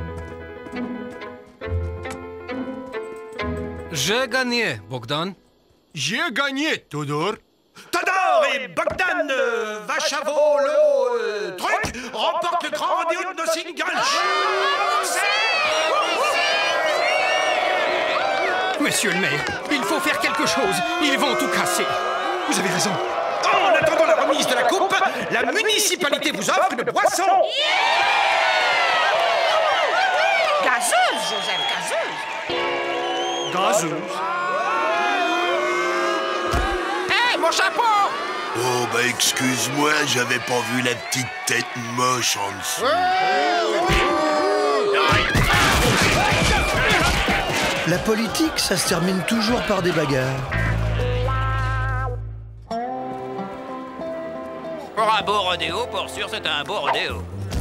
J'ai gagné, Bogdan. J'ai gagné, Todor. Todor et Bogdan euh, Vachavolo euh, truc remportent le grand rodéo de Nothing Gulch. Monsieur le maire, il faut faire quelque chose. Ils vont tout casser. Vous avez raison. En attendant la remise de la coupe, la municipalité vous offre une boisson. Gazeuse, Joseph, gazeuse. Gazeuse. Hé, mon chapeau! Oh, bah excuse-moi, j'avais pas vu la petite tête moche en dessous. Oh, oh, oh. La politique, ça se termine toujours par des bagarres. Pour un beau rodéo, pour sûr, c'est un beau rodéo.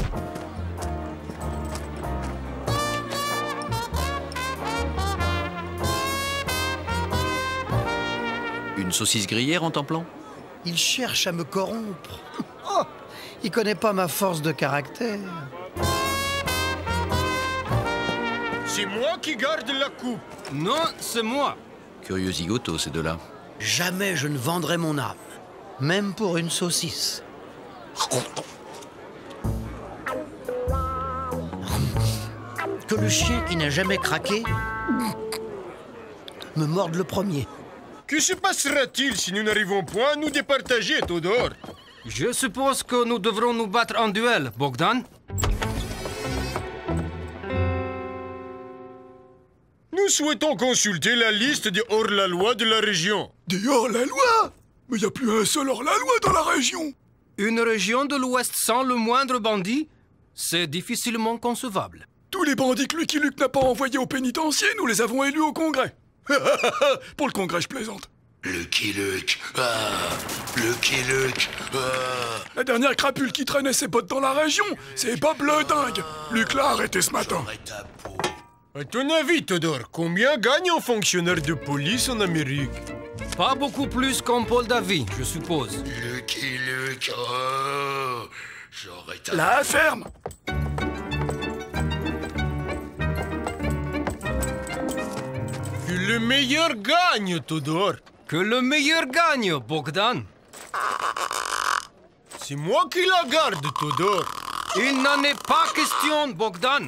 Une saucisse grillée en temps-plan? Il cherche à me corrompre. Oh, il connaît pas ma force de caractère. C'est moi qui garde la coupe. Non, c'est moi. Curieux zigoto, ces deux-là. Jamais je ne vendrai mon âme, même pour une saucisse. Que le chien qui n'a jamais craqué me morde le premier. Que se passera-t-il si nous n'arrivons point à nous départager, Todor? Je suppose que nous devrons nous battre en duel, Bogdan. Nous souhaitons consulter la liste des hors-la-loi de la région. Des hors-la-loi? Mais il n'y a plus un seul hors-la-loi dans la région. Une région de l'Ouest sans le moindre bandit? C'est difficilement concevable. Tous les bandits que Lucky Luke n'a pas envoyés au pénitencier, nous les avons élus au Congrès. Pour le Congrès, je plaisante. Lucky Luke, ah, Lucky Luke, ah. La dernière crapule qui traînait ses bottes dans la région, c'est Bob le dingue. Luke l'a arrêté ce matin. À ton avis, Todor, combien gagne un fonctionnaire de police en Amérique? Pas beaucoup plus qu'un Paul Davy, je suppose. Lucky Luke, oh, j'aurais ta... La ferme. Que le meilleur gagne, Todor. Que le meilleur gagne, Bogdan. C'est moi qui la garde, Todor. Il n'en est pas question, Bogdan.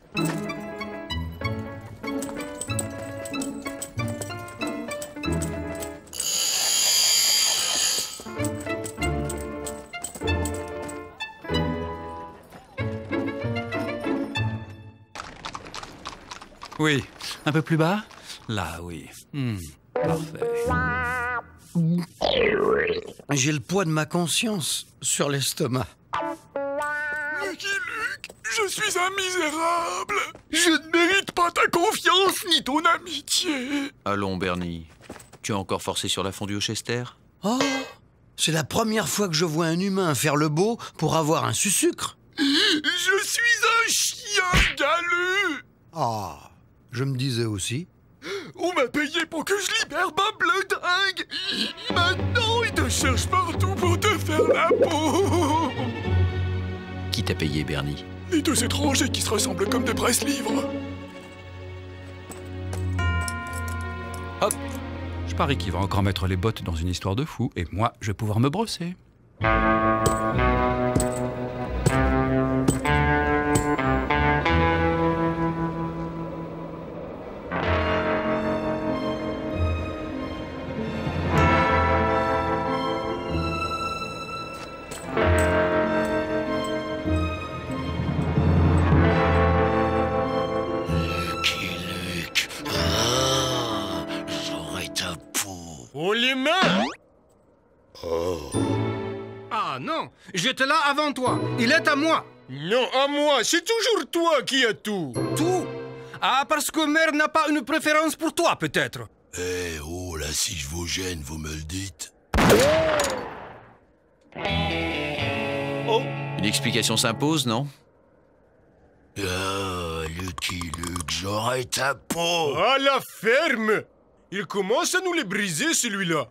Oui. Un peu plus bas? Là, oui. Hmm, parfait. J'ai le poids de ma conscience sur l'estomac. Lucky Luke, je suis un misérable. Je ne mérite pas ta confiance ni ton amitié. Allons, Bernie. Tu as encore forcé sur la fondue au Chester? Oh, c'est la première fois que je vois un humain faire le beau pour avoir un sucre. Je suis un chien galeux. Ah, je me disais aussi. On m'a payé pour que je libère Bob le dingue. Maintenant, il te cherche partout pour te faire la peau. Qui t'a payé, Bernie? Les deux étrangers qui se ressemblent comme des presse-livres. Hop. Je parie qu'il va encore mettre les bottes dans une histoire de fou, et moi, je vais pouvoir me brosser. Oh, les mains! Oh. Ah non, j'étais là avant toi. Il est à moi. Non, à moi. C'est toujours toi qui as tout. Tout? Ah, parce que mère n'a pas une préférence pour toi, peut-être. Eh oh, là, si je vous gêne, vous me le dites. Oh. Une explication s'impose, non? Ah, Lucky Luke, j'aurai ta peau. À la ferme. Il commence à nous les briser, celui-là.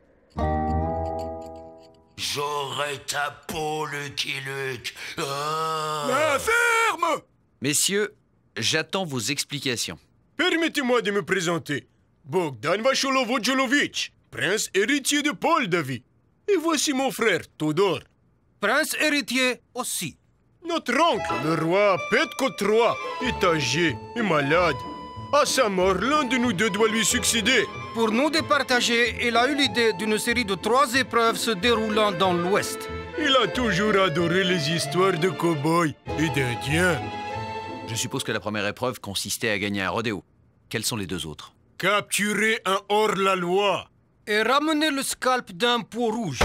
J'aurai ta peau, Lucky Luke. Ah. La ferme! Messieurs, j'attends vos explications. Permettez-moi de me présenter. Bogdan Vacholovo-Jolovic, prince héritier de Paul Davy. Et voici mon frère, Todor. Prince héritier aussi. Notre oncle, le roi Petko trois, est âgé et malade. À sa mort, l'un de nous deux doit lui succéder. Pour nous départager, il a eu l'idée d'une série de trois épreuves se déroulant dans l'Ouest. Il a toujours adoré les histoires de cow-boys et d'Indiens. Je suppose que la première épreuve consistait à gagner un rodéo. Quelles sont les deux autres? Capturer un hors-la-loi. Et ramener le scalp d'un peau rouge.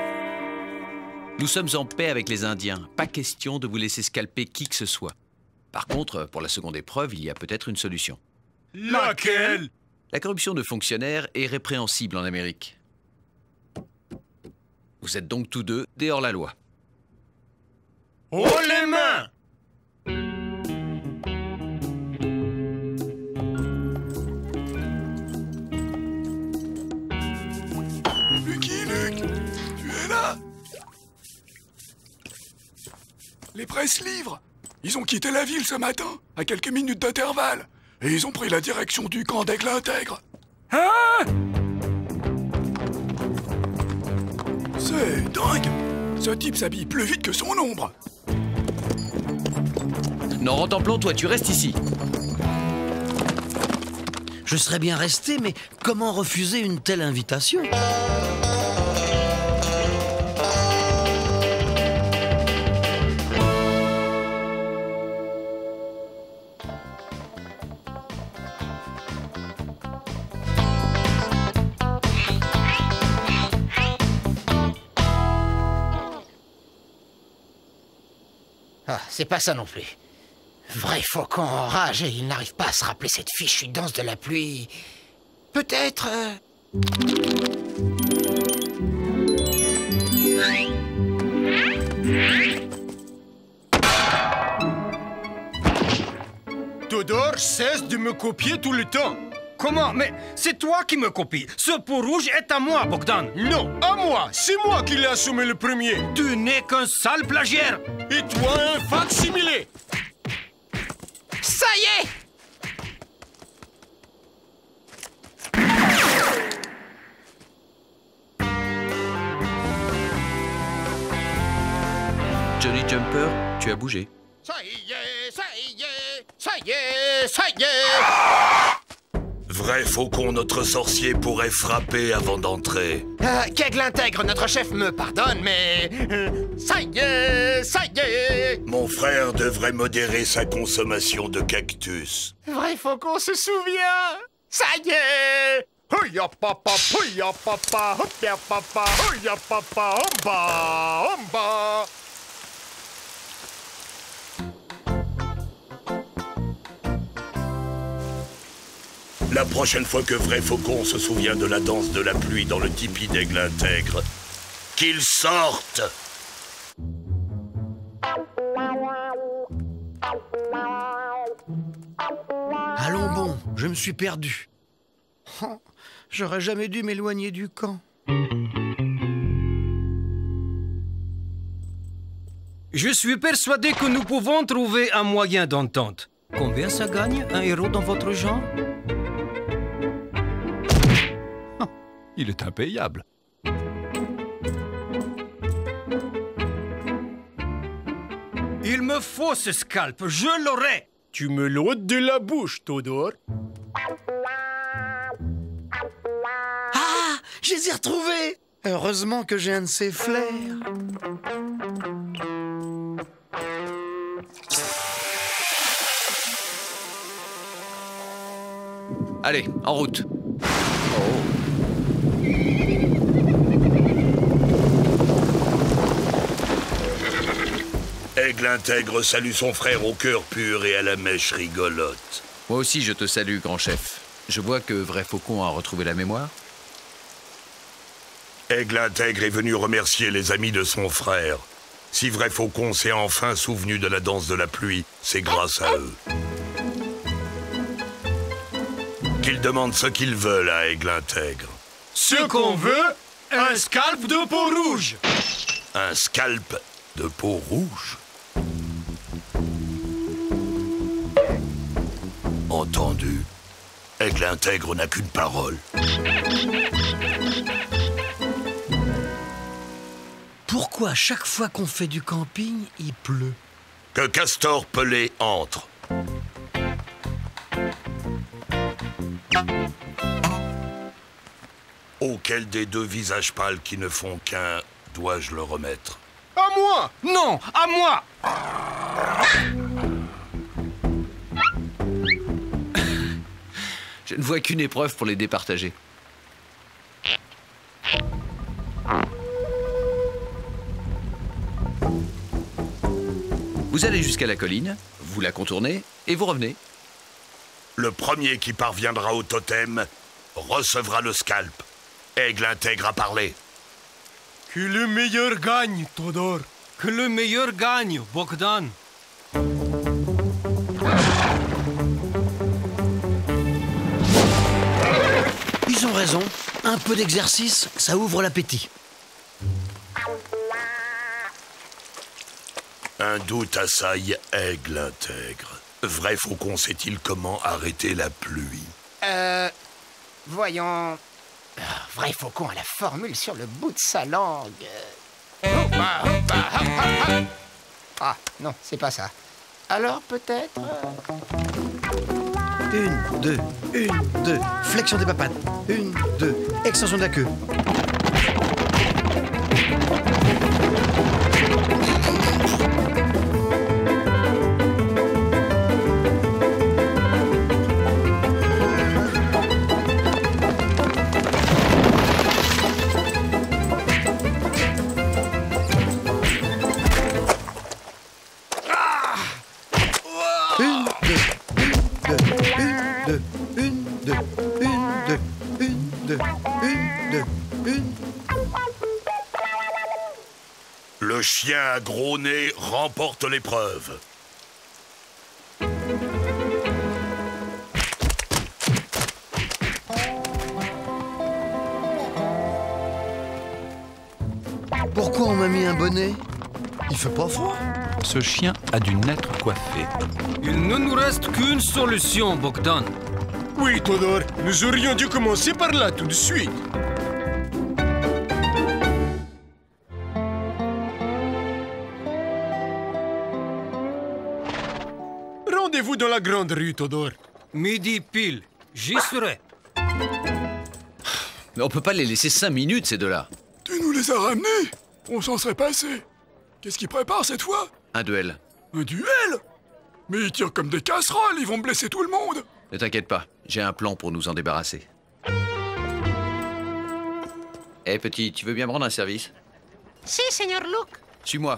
Nous sommes en paix avec les Indiens. Pas question de vous laisser scalper qui que ce soit. Par contre, pour la seconde épreuve, il y a peut-être une solution. Laquelle? La corruption de fonctionnaires est répréhensible en Amérique. Vous êtes donc tous deux des hors-la-loi. Haut les mains! Lucky Luke, tu es là? Les presse-livres, ils ont quitté la ville ce matin, à quelques minutes d'intervalle. Et ils ont pris la direction du camp d'Aigle Intègre. Hein? C'est dingue! Ce type s'habille plus vite que son ombre. Non, Rantanplan, toi, tu restes ici. Je serais bien resté, mais comment refuser une telle invitation? Ah, c'est pas ça non plus. Vrai faucon en rage et il n'arrive pas à se rappeler cette fichue danse de la pluie. Peut-être... euh, Todor cesse de me copier tout le temps. Comment? Mais c'est toi qui me copies. Ce pot rouge est à moi, Bogdan. Non, à moi. C'est moi qui l'ai assumé le premier. Tu n'es qu'un sale plagiaire. Et toi, un fac-similé. Ça y est! Johnny Jumper, tu as bougé. Ça y est, ça y est, ça y est, ça y est! Vrai faucon, notre sorcier pourrait frapper avant d'entrer. Euh, qu'Aigle Intègre, notre chef, me pardonne, mais... euh, ça y est, ça y est! Mon frère devrait modérer sa consommation de cactus. Vrai faucon se souvient! Ça y est! Ouya papa, ouya papa, ouya papa, ouya papa, omba, omba. La prochaine fois que Vrai Faucon se souvient de la danse de la pluie dans le tipi d'Aigle Intègre, qu'il sorte! Allons bon, je me suis perdu. Oh, j'aurais jamais dû m'éloigner du camp. Je suis persuadé que nous pouvons trouver un moyen d'entente. Combien ça gagne, un héros dans votre genre? Il est impayable. Il me faut ce scalp, je l'aurai. Tu me l'ôtes de la bouche, Todor. Ah, je les ai retrouvés. Heureusement que j'ai un de ces flairs. Allez, en route. Aigle Intègre salue son frère au cœur pur et à la mèche rigolote. Moi aussi, je te salue, grand chef. Je vois que Vrai Faucon a retrouvé la mémoire. Aigle Intègre est venu remercier les amis de son frère. Si Vrai Faucon s'est enfin souvenu de la danse de la pluie, c'est grâce à eux. Qu'ils demandent ce qu'ils veulent à Aigle Intègre. Ce qu'on veut, un scalp de peau rouge. Un scalp de peau rouge? Entendu. Aigle Intègre n'a qu'une parole. Pourquoi à chaque fois qu'on fait du camping, il pleut? Que Castor Pelé entre. Auquel des deux visages pâles qui ne font qu'un dois-je le remettre? À moi! Non, à moi! Je ne vois qu'une épreuve pour les départager. Vous allez jusqu'à la colline, Vous la contournez et vous revenez. Le premier qui parviendra au totem recevra le scalp. Aigle intègre à parler. Que le meilleur gagne, Todor. Que le meilleur gagne, Bogdan. Ils ont raison. Un peu d'exercice, ça ouvre l'appétit. Un doute assaille Aigle intègre. Vrai faucon sait-il comment arrêter la pluie? Euh... Voyons... Vrai faucon a la formule sur le bout de sa langue. Oh, bah, bah, hop, hop, hop. Ah, non, c'est pas ça. Alors peut-être... Une, deux, une, deux. Flexion des papates. Une, deux. Extension de la queue. Le chien à gros nez remporte l'épreuve. Pourquoi on m'a mis un bonnet? Il fait pas froid? Ce chien a dû naître coiffé. Il ne nous reste qu'une solution, Bogdan. Oui, Todor, nous aurions dû commencer par là tout de suite. Rendez-vous dans la grande rue, Todor. Midi pile, j'y serai. Mais on peut pas les laisser cinq minutes, ces deux-là. Tu nous les as ramenés? On s'en serait passé. Qu'est-ce qu'ils préparent cette fois? Un duel. Un duel? Mais ils tirent comme des casseroles, ils vont blesser tout le monde. Ne t'inquiète pas, j'ai un plan pour nous en débarrasser. Hé, hey, petit, tu veux bien me rendre un service? Si, Seigneur Luke. Suis-moi.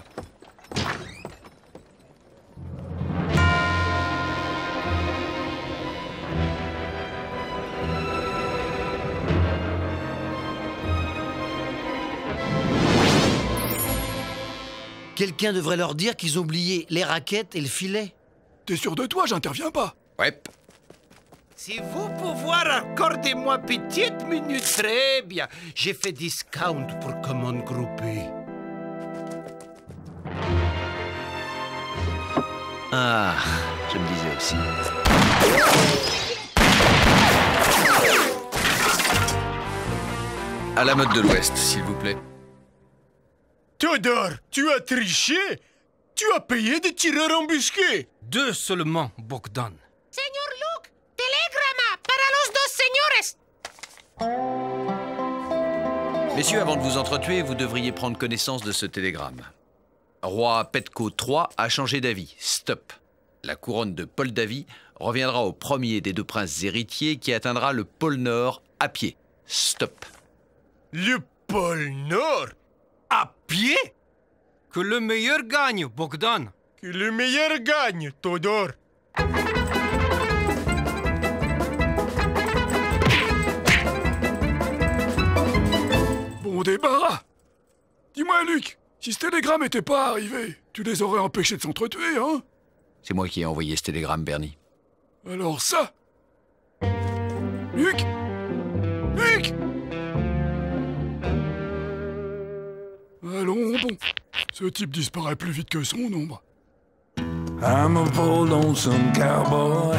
Quelqu'un devrait leur dire qu'ils ont oublié les raquettes et le filet. T'es sûr de toi? J'interviens pas. Ouais. Si vous pouvoir accordez-moi petite minute, très bien. J'ai fait discount pour commande groupée. Ah, je me disais aussi. À la mode de l'Ouest, s'il vous plaît. Todor, tu as triché? Tu as payé des tireurs embusqués? Deux seulement, Bogdan. Señor Luke, telegrama para los dos señores. Messieurs, avant de vous entretuer, vous devriez prendre connaissance de ce télégramme. Roi Petco trois a changé d'avis. Stop. La couronne de Paul Davy reviendra au premier des deux princes héritiers qui atteindra le pôle Nord à pied. Stop. Le pôle Nord? À pied? Que le meilleur gagne, Bogdan. Que le meilleur gagne, Todor. Bon débarras. Dis-moi, Luc, si ce télégramme n'était pas arrivé, tu les aurais empêchés de s'entretuer, hein? C'est moi qui ai envoyé ce télégramme, Bernie. Alors ça... Luc? Luc? Allons, bon. Ce type disparaît plus vite que son ombre. I'm a bold lonesome cowboy.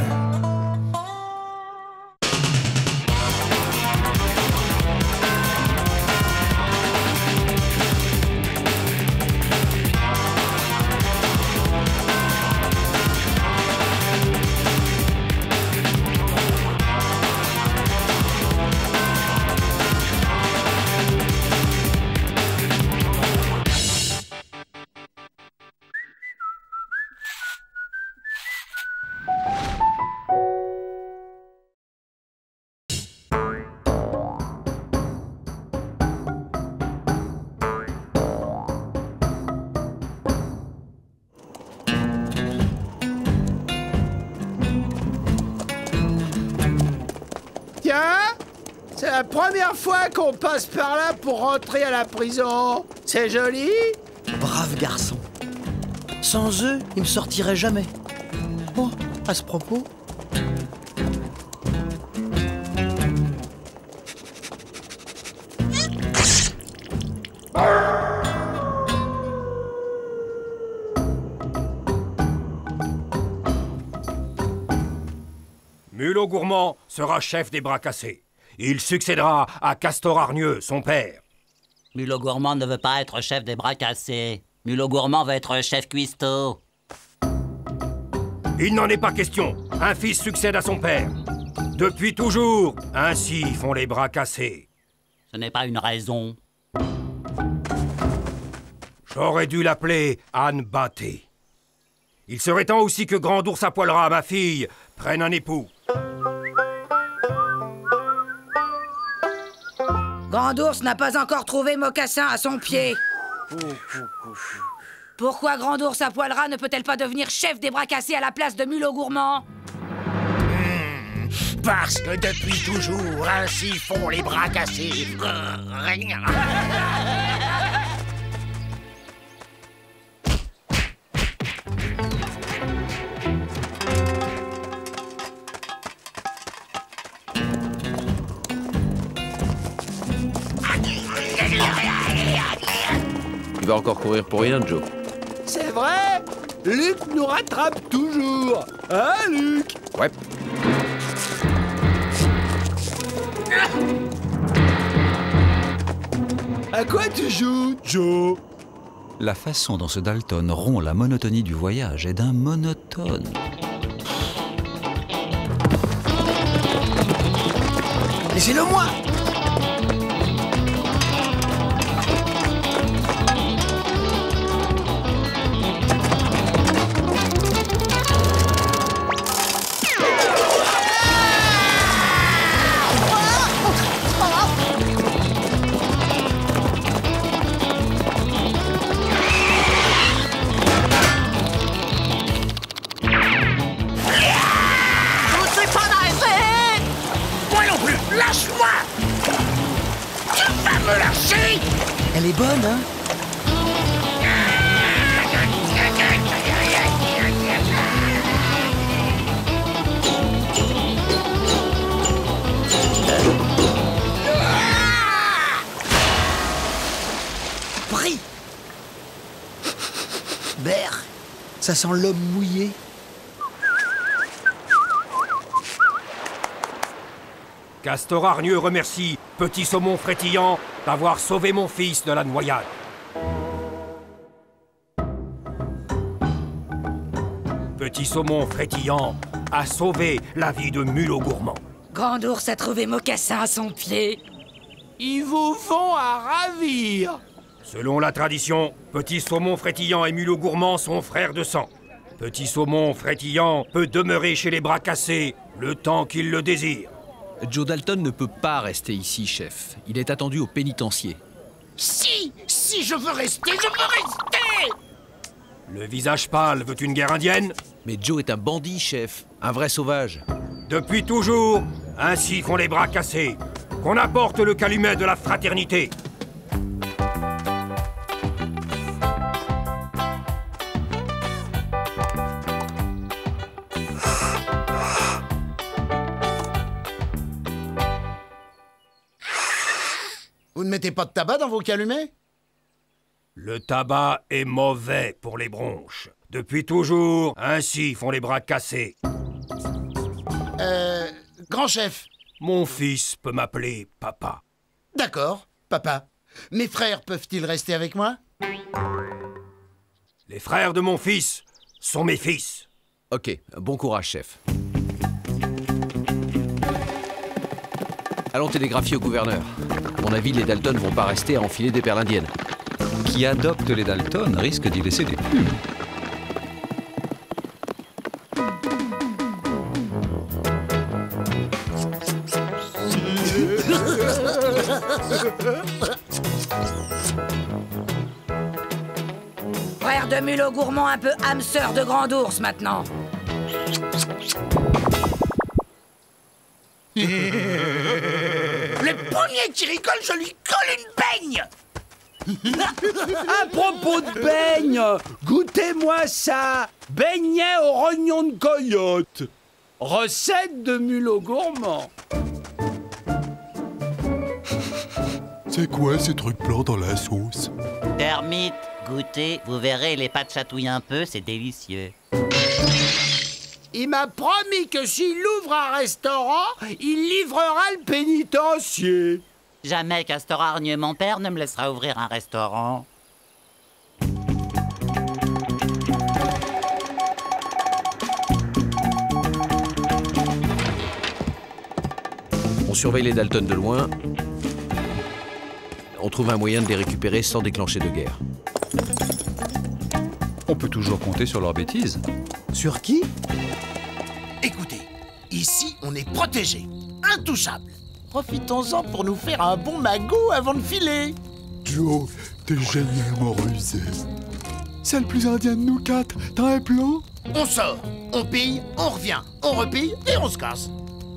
Tiens, c'est la première fois qu'on passe par là pour rentrer à la prison. C'est joli? Brave garçon. Sans eux, il me sortirait jamais. Oh, à ce propos... Mulot Gourmand sera chef des bras cassés. Il succédera à Castor Hargneux, son père. Mulot Gourmand ne veut pas être chef des bras cassés. Mulot Gourmand veut être chef cuistot. Il n'en est pas question. Un fils succède à son père. Depuis toujours, ainsi font les bras cassés. Ce n'est pas une raison. J'aurais dû l'appeler Anne Batté. Il serait temps aussi que Grand Ours à poil ras, ma fille, prenne un époux. Grand Ours n'a pas encore trouvé Mocassin à son pied. Pourquoi Grand Ours à poil ras ne peut-elle pas devenir chef des bras cassés à la place de Mulot Gourmand? Mmh, parce que depuis toujours, ainsi font les bras cassés. Tu vas encore courir pour rien, Joe. C'est vrai? Luc nous rattrape toujours. Hein, Luc? Ouais. À quoi tu joues, Joe? La façon dont ce Dalton rompt la monotonie du voyage est d'un monotone. Laissez-le moi! Elle est bonne, hein? Pris! Berre, ça sent l'homme mouillé. Castor Hargneux remercie Petit Saumon Frétillant d'avoir sauvé mon fils de la noyade. Petit Saumon Frétillant a sauvé la vie de Mulot Gourmand. Grand Ours a trouvé Mocassin à son pied. Ils vous font à ravir. Selon la tradition, Petit Saumon Frétillant et Mulot Gourmand sont frères de sang. Petit Saumon Frétillant peut demeurer chez les bras cassés le temps qu'il le désire. Joe Dalton ne peut pas rester ici, chef. Il est attendu au pénitencier. Si, si je veux rester, je veux rester! Le visage pâle veut une guerre indienne? Mais Joe est un bandit, chef. Un vrai sauvage. Depuis toujours, ainsi font les bras cassés. Qu'on apporte le calumet de la fraternité. Vous ne mettez pas de tabac dans vos calumets? Le tabac est mauvais pour les bronches. Depuis toujours, ainsi font les bras cassés. Euh... Grand chef. Mon fils peut m'appeler papa. D'accord, papa. Mes frères peuvent-ils rester avec moi? Les frères de mon fils sont mes fils. Ok, bon courage, chef. Allons télégraphier au gouverneur. À mon avis, les Dalton vont pas rester à enfiler des perles indiennes. Qui adopte les Dalton risque d'y laisser des plumes. Frère de Mulot Gourmand, un peu âme sœur de Grand Ours maintenant. premier qui rigole, je lui colle une baigne. À propos de beignes, goûtez-moi ça. Beignet au rognon de coyote. Recette de mulot gourmand. C'est quoi ces trucs blancs dans la sauce? Termite, goûtez, vous verrez, les pâtes chatouillent un peu, c'est délicieux. Il m'a promis que s'il ouvre un restaurant, il livrera le pénitencier. Jamais Castor Hargneux, mon père, ne me laissera ouvrir un restaurant. On surveille les Dalton de loin. On trouve un moyen de les récupérer sans déclencher de guerre. On peut toujours compter sur leurs bêtises. Sur qui? Écoutez, ici, on est protégés, intouchables. Profitons-en pour nous faire un bon magot avant de filer. Joe, t'es génialement rusé. C'est le plus indien de nous quatre. T'as un plan? On sort, on pille, on revient, on repille et on se casse.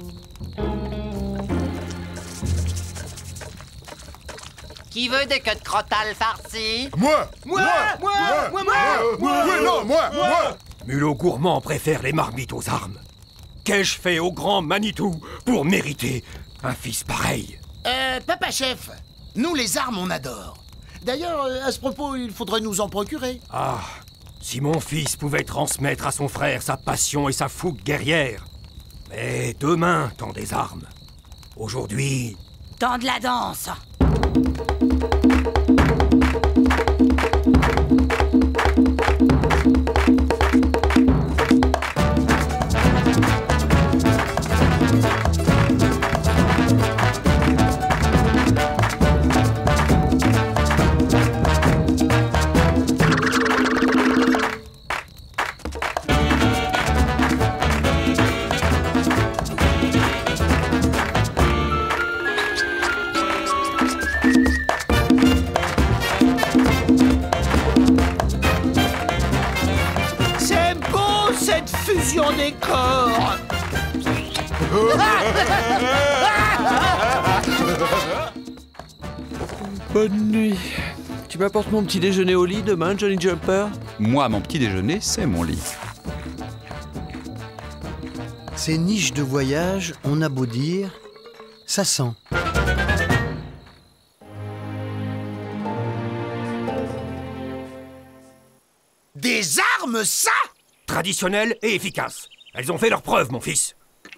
Qui veut des queues de crotale farcies? Moi Moi Moi Moi Moi Moi Oui, non, moi Moi Mulot gourmand préfère les marmites aux armes. Qu'ai-je fait au grand Manitou pour mériter un fils pareil? Euh, papa chef, nous les armes on adore. D'ailleurs, à ce propos, il faudrait nous en procurer. Ah, si mon fils pouvait transmettre à son frère sa passion et sa fougue guerrière. Mais demain, tant des armes. Aujourd'hui... Tant de la danse. Fusion des corps. Bonne nuit. Tu m'apportes mon petit déjeuner au lit demain, Johnny Jumper? Moi, mon petit déjeuner, c'est mon lit. Ces niches de voyage, on a beau dire, ça sent. Des armes, ça? Traditionnelles et efficaces. Elles ont fait leurs preuves, mon fils.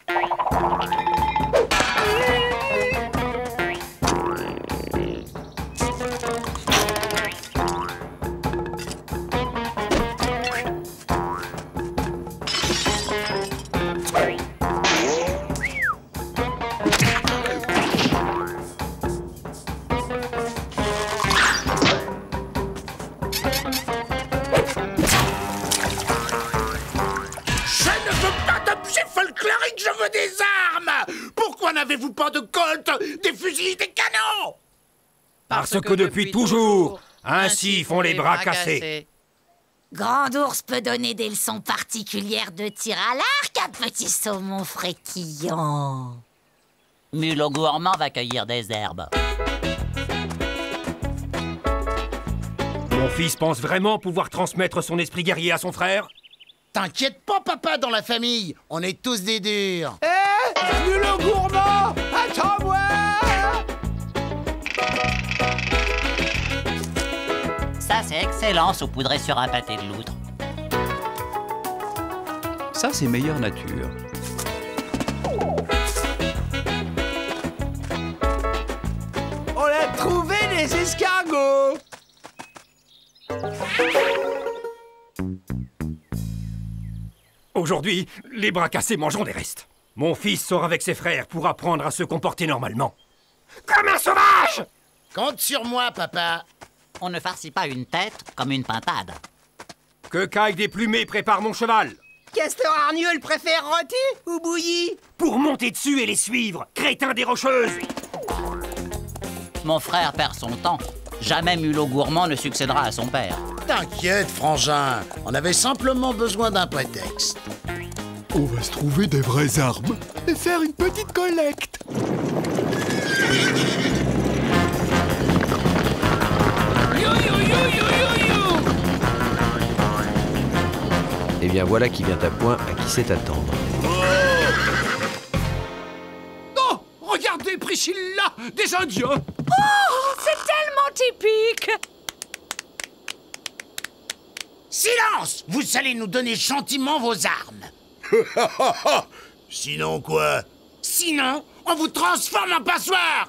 Je veux des armes! Pourquoi n'avez-vous pas de Colt, des fusils, des canons? Parce, Parce que, que depuis toujours, ainsi font les bras cassés. Grand ours peut donner des leçons particulières de tir à l'arc à petit saumon frétillant. Mulot gourmand va cueillir des herbes. Mon fils pense vraiment pouvoir transmettre son esprit guerrier à son frère? T'inquiète pas, papa, dans la famille, on est tous des durs. Hé, hey, Mulot gourmand, attends-moi! Ça, c'est excellent, saupoudré sur un pâté de loutre. Ça, c'est meilleure nature. On a trouvé les escargots! Aujourd'hui, les bras cassés mangeront des restes. Mon fils sort avec ses frères pour apprendre à se comporter normalement. Comme un sauvage! Compte sur moi, papa. On ne farcit pas une tête comme une pintade. Que Caille des Plumés prépare mon cheval. Castor Hargneux le préfère rôti ou bouilli? Pour monter dessus et les suivre, crétin des Rocheuses. Mon frère perd son temps. Jamais Mulot gourmand ne succédera à son père. T'inquiète, frangin. On avait simplement besoin d'un prétexte. On va se trouver des vraies armes et faire une petite collecte. Eh bien voilà qui vient à point à qui sait attendre. Oh, regardez Priscilla, des Indiens. Oh, c'est tellement typique. Silence! Vous allez nous donner gentiment vos armes. Sinon quoi? Sinon, on vous transforme en passoire.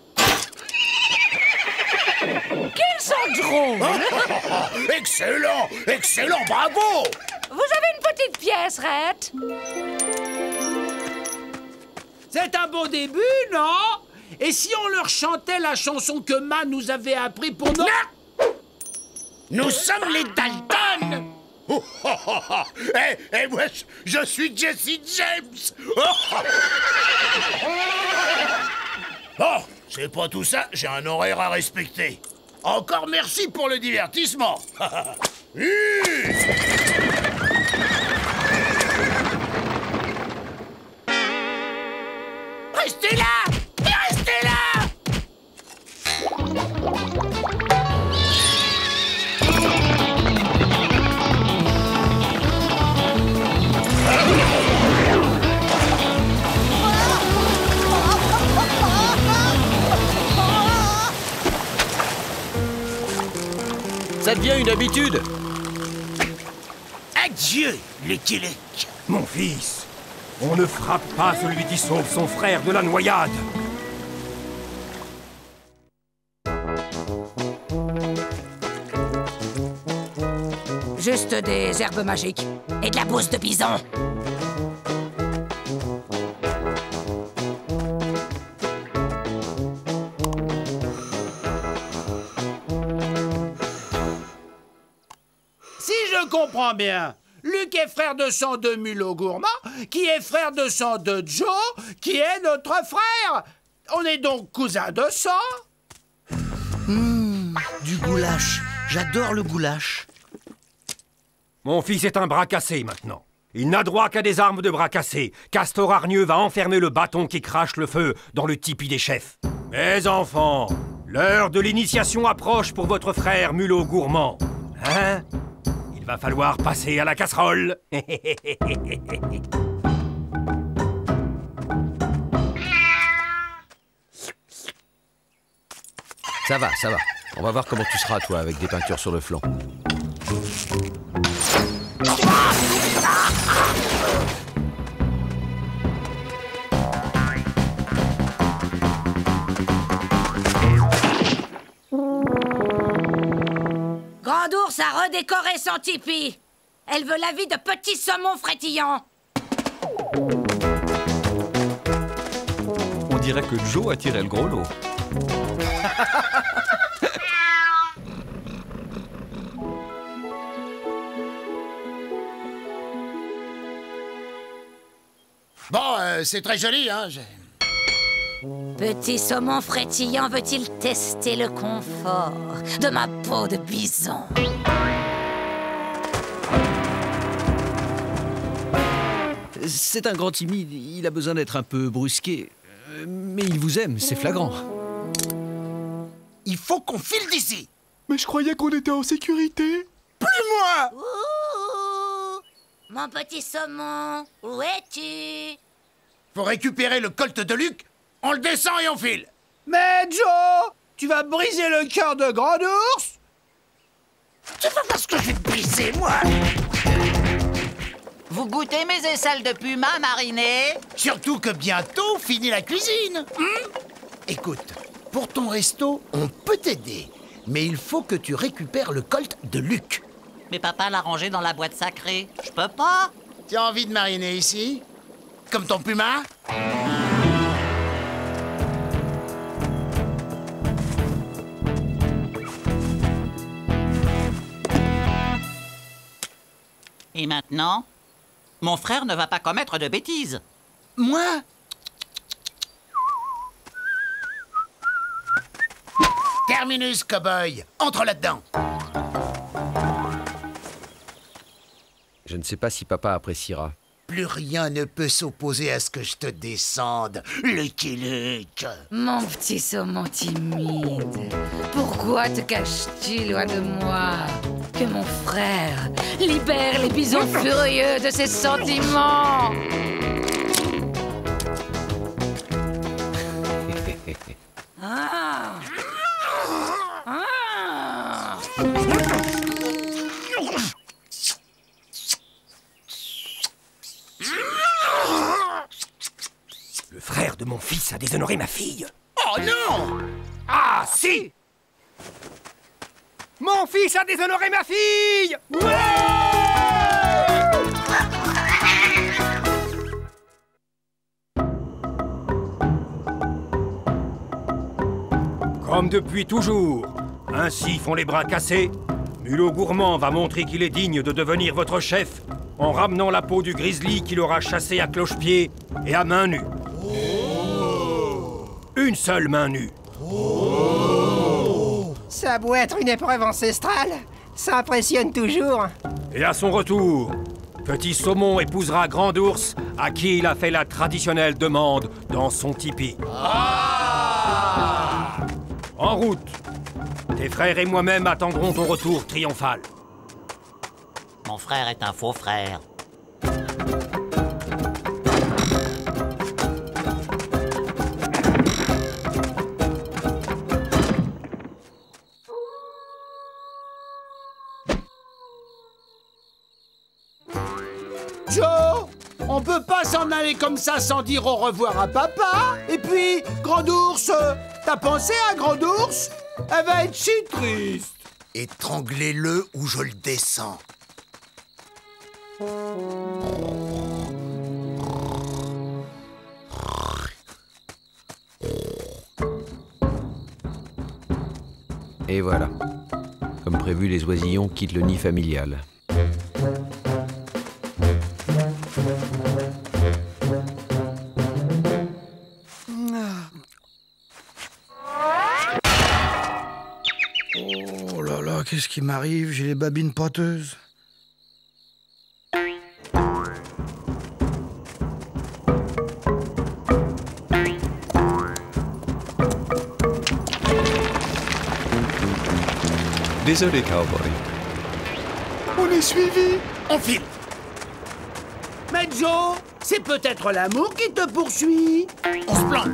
Qu'ils sont drôles. Excellent, excellent, bravo. Vous avez une petite pièce, Rhett? C'est un beau début, non? Et si on leur chantait la chanson que Ma nous avait appris pour nous... Non! Nous sommes les Dalton. Oh, oh, oh, oh. Eh, eh, moi, je suis Jesse James. Oh, oh. Bon, c'est pas tout ça, j'ai un horaire à respecter. Encore merci pour le divertissement. Restez là! Et restez là! Ça devient une habitude. Adieu, Lucky Luke. Mon fils, on ne frappe pas celui qui sauve son frère de la noyade. Juste des herbes magiques. Et de la bouse de bison. Si je comprends bien, Luke est frère de sang de Mulot Gourmand, qui est frère de sang de Joe, qui est notre frère. On est donc cousins de sang. Mmh, du goulash. J'adore le goulash. Mon fils est un bras cassé maintenant. Il n'a droit qu'à des armes de bras cassés. Castor Hargneux va enfermer le bâton qui crache le feu dans le tipi des chefs. Mes enfants, l'heure de l'initiation approche pour votre frère Mulot Gourmand. Hein? Il va falloir passer à la casserole. Ça va, ça va. On va voir comment tu seras, toi, avec des peintures sur le flanc. Grand Ours a redécoré son tipi. Elle veut la vie de petits saumons frétillants. On dirait que Joe a tiré le gros lot. Bon, euh, c'est très joli, hein. Je... Petit saumon frétillant veut-il tester le confort de ma peau de bison? C'est un grand timide, il a besoin d'être un peu brusqué. Mais il vous aime, c'est flagrant. Il faut qu'on file d'ici. Mais je croyais qu'on était en sécurité. Plus moi! Ouh, mon petit saumon, où es-tu? Faut récupérer le colt de Luke, on le descend et on file. Mais Joe, tu vas briser le cœur de Grand Ours? Tu vas voir ce que je vais te briser, moi. Vous goûtez mes aisselles de puma marinées? Surtout que bientôt finit la cuisine. Hum? Écoute, pour ton resto, on peut t'aider. Mais il faut que tu récupères le colt de Luke. Mais papa l'a rangé dans la boîte sacrée. Je peux pas. Tu as envie de mariner ici? Comme ton puma? Et maintenant? Mon frère ne va pas commettre de bêtises. Moi? Terminus, cow-boy. Entre là-dedans. Je ne sais pas si papa appréciera. Plus rien ne peut s'opposer à ce que je te descende, Lucky Luke. Mon petit saumon timide, pourquoi te caches-tu loin de moi? Que mon frère libère les bisons furieux de ses sentiments. Ah. Ah. Le frère de mon fils a déshonoré ma fille. Oh non! Ah si! Mon fils a déshonoré ma fille! Ouais! Comme depuis toujours, ainsi font les bras cassés, Mulot Gourmand va montrer qu'il est digne de devenir votre chef en ramenant la peau du grizzly qu'il aura chassé à cloche-pied et à main nue. Une seule main nue. Ça a beau être une épreuve ancestrale, ça impressionne toujours. Et à son retour, Petit Saumon épousera Grand Ours, à qui il a fait la traditionnelle demande dans son tipi. Ah! En route, tes frères et moi-même attendrons ton retour triomphal. Mon frère est un faux frère. Joe, on peut pas s'en aller comme ça sans dire au revoir à papa. Et puis, Grand Ours, t'as pensé à Grand Ours? Elle va être si triste. Étranglez-le ou je le descends. Et voilà. Comme prévu, les oisillons quittent le nid familial. Oh là là, qu'est-ce qui m'arrive? J'ai les babines pâteuses. Désolé, cowboy. On est suivi. On file. Mais Joe, c'est peut-être l'amour qui te poursuit. On se planque.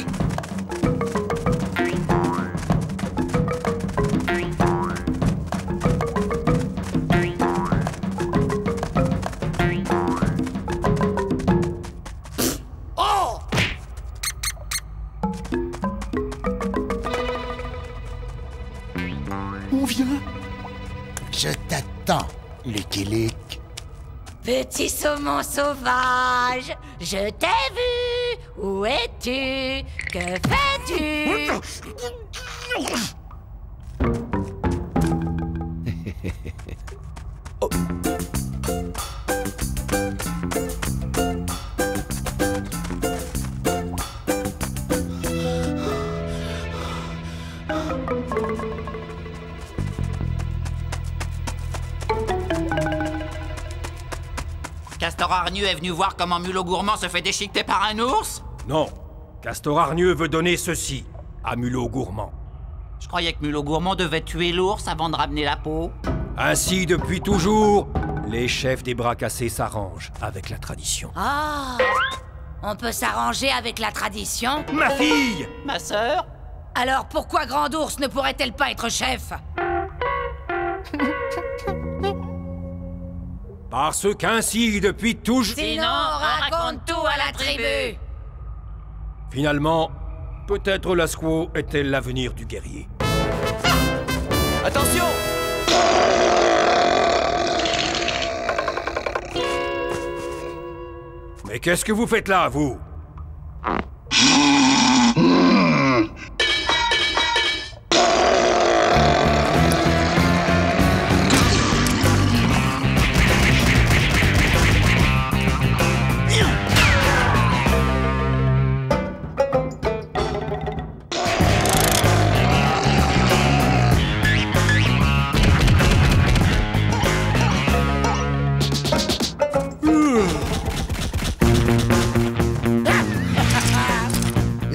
Oh! On vient. Je t'attends, Lucky Luke. Petit saumon sauvage, je t'ai vu. Où es-tu? Que fais-tu? Oh. Castor Hargneux est venu voir comment Mulot Gourmand se fait déchiqueter par un ours? Non, Castor Hargneux veut donner ceci à Mulot Gourmand. Je croyais que Mulot Gourmand devait tuer l'ours avant de ramener la peau. Ainsi, depuis toujours, les chefs des bras cassés s'arrangent avec la tradition. Ah! On peut s'arranger avec la tradition? Ma fille! Ma sœur? Alors pourquoi Grand Ours ne pourrait-elle pas être chef? Parce qu'ainsi, depuis toujours... Sinon, on raconte tout à la tribu. Finalement, peut-être la squaw est-elle l'avenir du guerrier. Attention! Mais qu'est-ce que vous faites là, vous?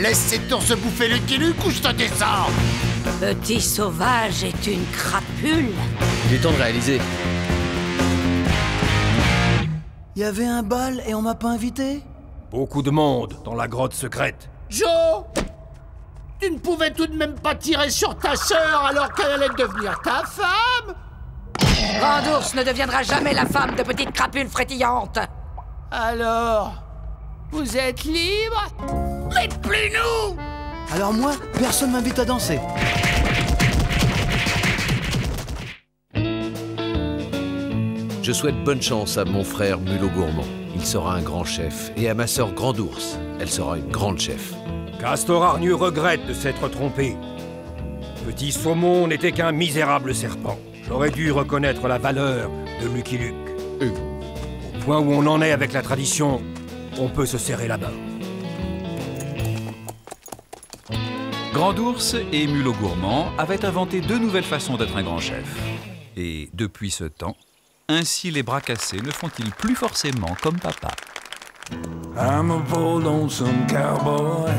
Laisse cet ours bouffer le Lucky-Luke ou je te descends. Petit sauvage est une crapule. Il est temps de réaliser. Il y avait un bal et on m'a pas invité? Beaucoup de monde dans la grotte secrète. Joe! Tu ne pouvais tout de même pas tirer sur ta sœur alors qu'elle allait devenir ta femme? Grand ours ne deviendra jamais la femme de petite crapule frétillante. Alors, vous êtes libre? Mais plus nous! Alors moi, personne m'invite à danser. Je souhaite bonne chance à mon frère Mulot Gourmand. Il sera un grand chef. Et à ma sœur Grand Ours. Elle sera une grande chef. Castor Hargneux regrette de s'être trompé. Petit Saumon n'était qu'un misérable serpent. J'aurais dû reconnaître la valeur de Lucky Luke. Au point où on en est avec la tradition, on peut se serrer la main. Grand Ours et Mulot Gourmand avaient inventé deux nouvelles façons d'être un grand chef. Et depuis ce temps, ainsi les bras cassés ne font-ils plus forcément comme papa. I'm a bold lonesome cowboy.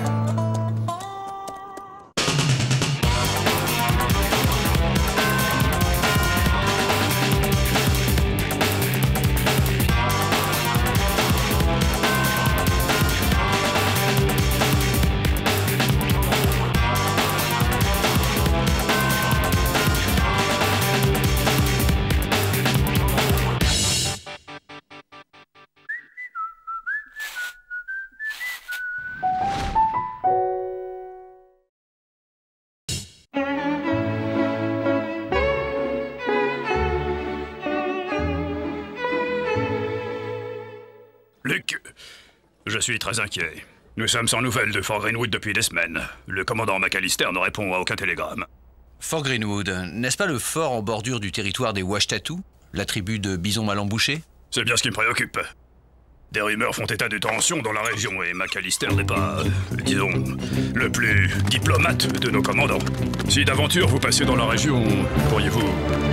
Luc, je suis très inquiet. Nous sommes sans nouvelles de Fort Greenwood depuis des semaines. Le commandant McAllister ne répond à aucun télégramme. Fort Greenwood, n'est-ce pas le fort en bordure du territoire des Washtatu, la tribu de bisons mal embouchés? C'est bien ce qui me préoccupe. Des rumeurs font état de tensions dans la région et McAllister n'est pas, euh, disons, le plus diplomate de nos commandants. Si d'aventure vous passez dans la région, pourriez-vous...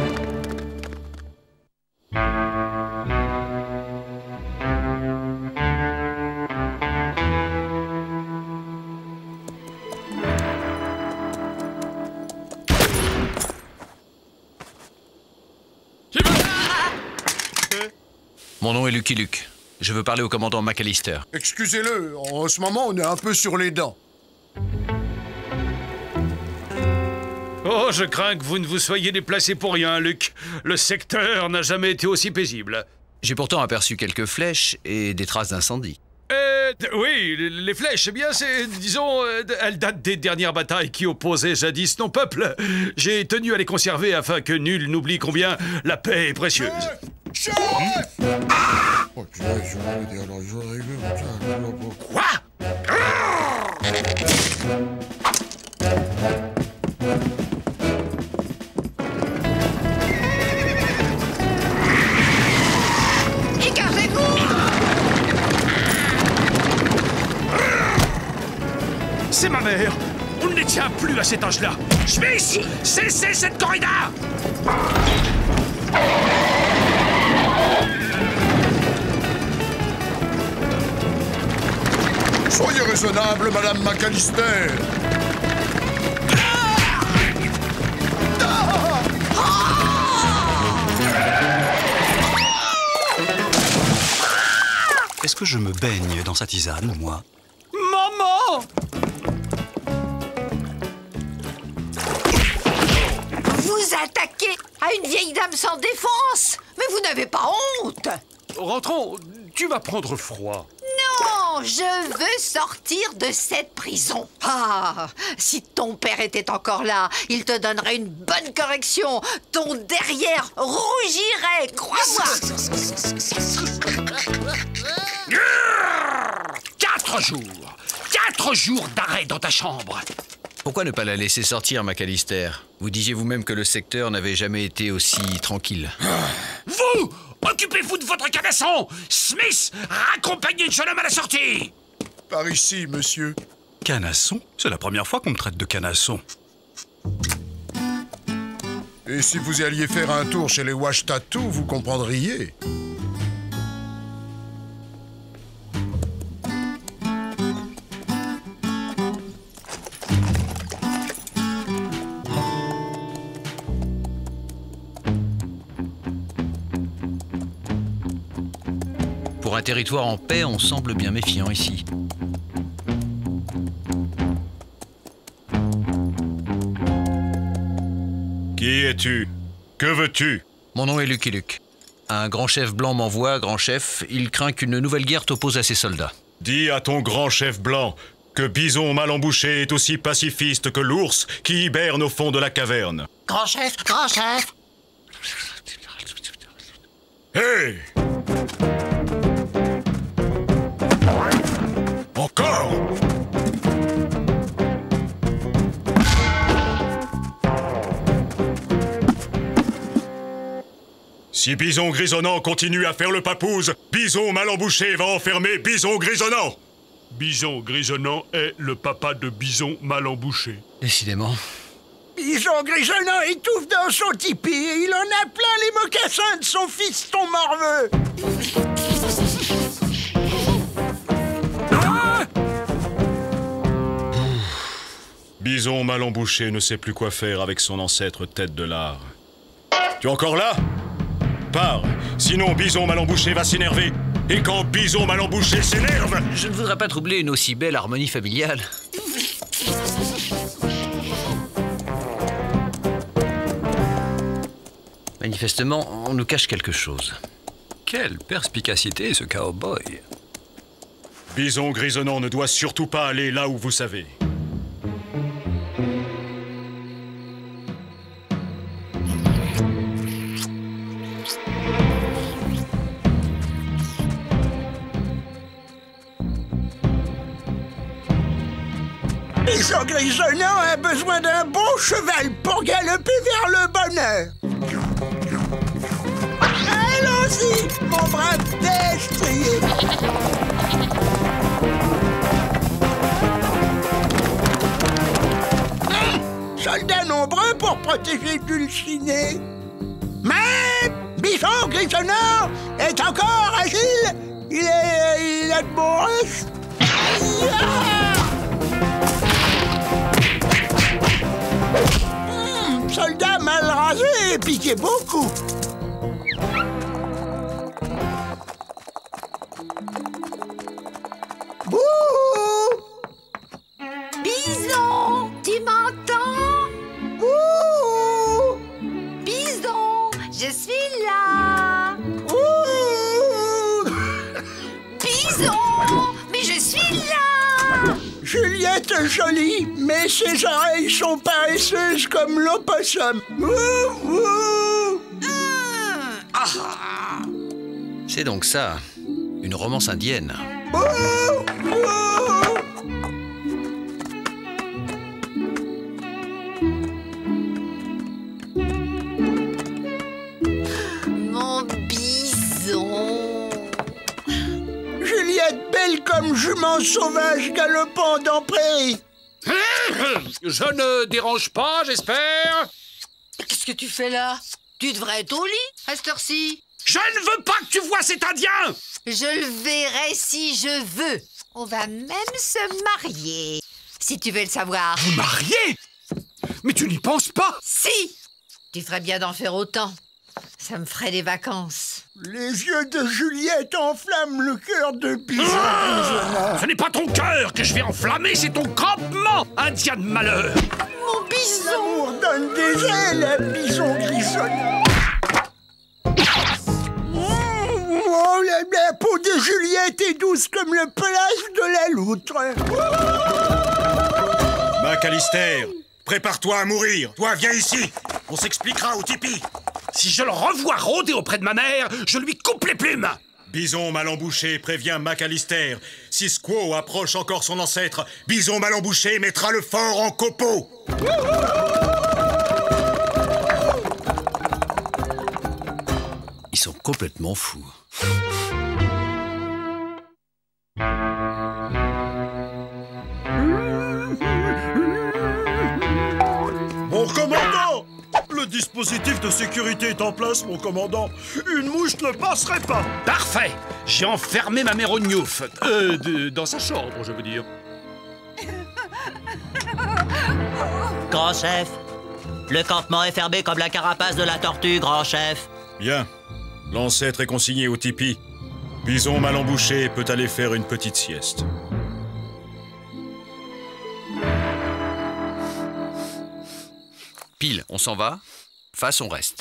Mon nom est Lucky Luke. Je veux parler au commandant McAllister. Excusez-le, en ce moment, on est un peu sur les dents. Oh, je crains que vous ne vous soyez déplacé pour rien, Luc. Le secteur n'a jamais été aussi paisible. J'ai pourtant aperçu quelques flèches et des traces d'incendie. Euh, oui, les flèches, eh bien, c'est, disons, euh, elles datent des dernières batailles qui opposaient jadis nos peuples. J'ai tenu à les conserver afin que nul n'oublie combien la paix est précieuse. Chef! Oh, Quoi? Écartez-vous! C'est ma mère! On ne les tient plus à cet âge-là! Smith! Cessez cette corrida! Soyez raisonnable, Madame McAllister. Est-ce que je me baigne dans sa tisane, moi? Maman! Vous attaquez à une vieille dame sans défense! Mais vous n'avez pas honte! Rentrons, tu vas prendre froid. Non, je veux sortir de cette prison. Ah, si ton père était encore là, il te donnerait une bonne correction. Ton derrière rougirait, crois-moi. Quatre jours! Quatre jours d'arrêt dans ta chambre! Pourquoi ne pas la laisser sortir, McAllister? Vous disiez vous-même que le secteur n'avait jamais été aussi tranquille. Vous! Occupez-vous de votre canasson! Smith, raccompagnez le jeune homme à la sortie! Par ici, monsieur. Canasson? C'est la première fois qu'on me traite de canasson. Et si vous alliez faire un tour chez les Washtatu, vous comprendriez. un territoire en paix, on semble bien méfiant ici. Qui es-tu? Que veux-tu? Mon nom est Lucky Luke. Un grand chef blanc m'envoie, grand chef. Il craint qu'une nouvelle guerre t'oppose à ses soldats. Dis à ton grand chef blanc que Bison mal embouché est aussi pacifiste que l'ours qui hiberne au fond de la caverne. Grand chef, grand chef. Hé! Encore! Si Bison grisonnant continue à faire le papouze, Bison mal embouché va enfermer Bison grisonnant. Bison grisonnant est le papa de Bison mal embouché. Décidément. Bison grisonnant étouffe dans son tipi et il en a plein les mocassins de son fiston morveux. Ah! Bison mal embouché ne sait plus quoi faire avec son ancêtre tête de lard. Tu es encore là? Pars, sinon Bison mal embouché va s'énerver. Et quand Bison mal embouché s'énerve... Je ne voudrais pas troubler une aussi belle harmonie familiale. Manifestement, on nous cache quelque chose. Quelle perspicacité, ce cowboy. Bison grisonnant ne doit surtout pas aller là où vous savez. Bison grisonnant a besoin d'un bon cheval pour galoper vers le bonheur. Allons-y, mon brave destrier. Hum, soldats nombreux pour protéger Dulcinée. Mais Bison grisonnant est encore agile. Il est... il a de bons restes. Mmh, soldat mal rasé et piqué beaucoup. Bouh! Bison, tu m'entends? Bouh! Bison, je suis là. Bouh! Bison, mais je suis là. Juliette est jolie, mais ses oreilles sont paresseuses comme l'opossum. Ouh, ouh. Mmh. Ah. C'est donc ça, une romance indienne. Ouh, ouh. Mon bison. Juliette belle comme jument sauvage galopant dans prairie. Je ne dérange pas, j'espère. Qu'est-ce que tu fais là? Tu devrais être au lit, à cette heure-ci. Je ne veux pas que tu vois cet Indien. Je le verrai si je veux. On va même se marier, si tu veux le savoir. Vous marier? Mais tu n'y penses pas? Si. Tu ferais bien d'en faire autant. Ça me ferait des vacances. Les yeux de Juliette enflamment le cœur de Bison. Ah, ce n'est pas ton cœur que je vais enflammer, c'est ton campement, Indien de malheur. Mon bison. L'amour donne des ailes à Bison grisonnant. Oh, la, la peau de Juliette est douce comme le pelage de la loutre. McAllister, prépare-toi à mourir. Toi, viens ici. On s'expliquera au tipi. Si je le revois rôder auprès de ma mère, je lui coupe les plumes. Bison mal embouché prévient McAllister. Si Squaw approche encore son ancêtre, Bison mal embouché mettra le fort en copeaux. Ils sont complètement fous. Mon commandant! Le dispositif de sécurité est en place, mon commandant. Une mouche ne passerait pas. Parfait. J'ai enfermé ma mère au gnouf. Euh, de, dans sa chambre, je veux dire. Grand chef, le campement est fermé comme la carapace de la tortue, grand chef. Bien. L'ancêtre est consigné au tipi. Bison mal embouché peut aller faire une petite sieste. Pile, on s'en va. Face, on reste.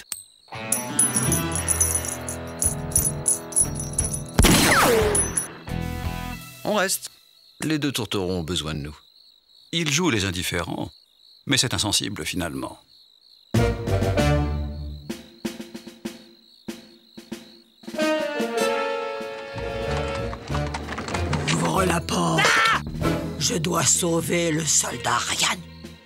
On reste. Les deux tourterons ont besoin de nous. Ils jouent les indifférents, mais c'est insensible finalement. Ouvre la porte. Ah! Je dois sauver le soldat Ryan.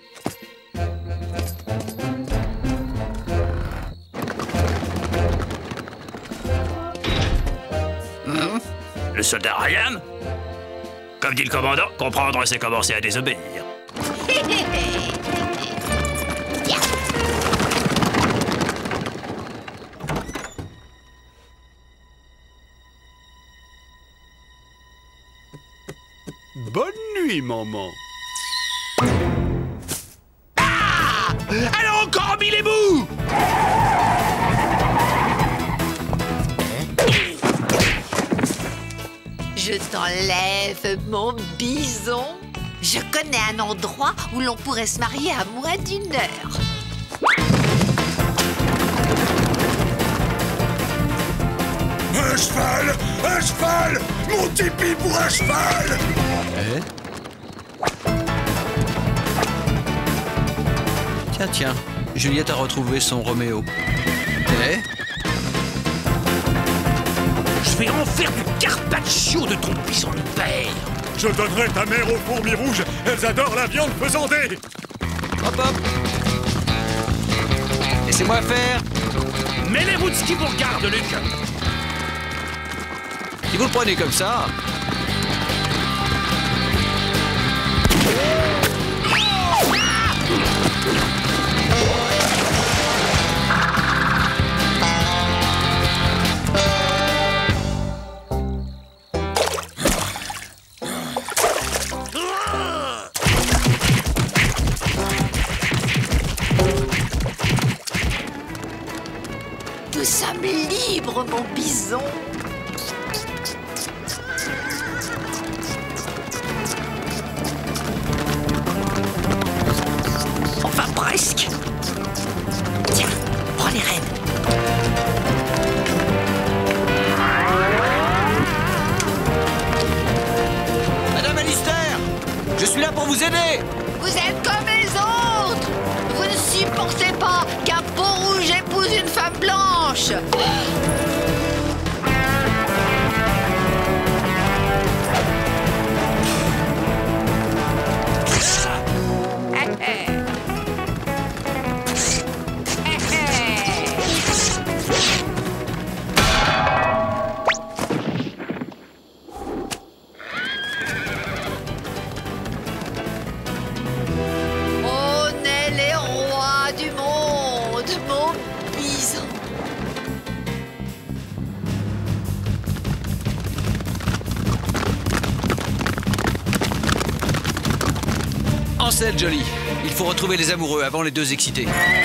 Mmh. Le soldat Ryan? Comme dit le commandant, comprendre, c'est commencer à désobéir. Bonne nuit, maman. Ah! Alors encore mis les bouts! Je t'enlève, mon bison. Je connais un endroit où l'on pourrait se marier à moins d'une heure. Un cheval! Un cheval! Mon tipi pour un cheval! Eh? Tiens, tiens, Juliette a retrouvé son Roméo. Eh? Je vais en faire du carpaccio de ton bison de père! Je donnerai ta mère aux fourmis rouges. Elles adorent la viande pesantée. Hop hop. Laissez-moi faire. Mêlez-vous de ce qui vous regarde, Luc. Si vous le prenez comme ça... Nous sommes libres, mon bison. Enfin, presque. Tiens, prends les rênes. Madame Alistair, je suis là pour vous aider. Vous êtes comme les autres. Vous ne supportez pas qu'un peau rouge épouse une femme blanche. On est les rois du monde, mon bison. En selle, Jolie. Il faut retrouver les amoureux avant les deux excités.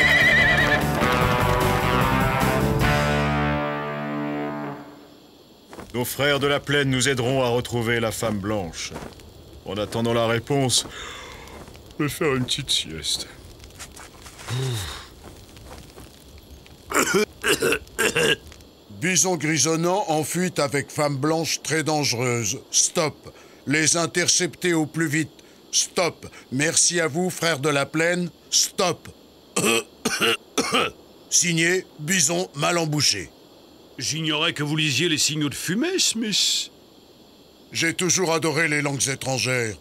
Nos frères de la plaine nous aideront à retrouver la femme blanche. En attendant la réponse, je vais faire une petite sieste. Bison grisonnant en fuite avec femme blanche très dangereuse. Stop. Les intercepter au plus vite. Stop. Merci à vous, frères de la plaine. Stop. Signé Bison mal embouché. J'ignorais que vous lisiez les signaux de fumée, Smith. J'ai toujours adoré les langues étrangères.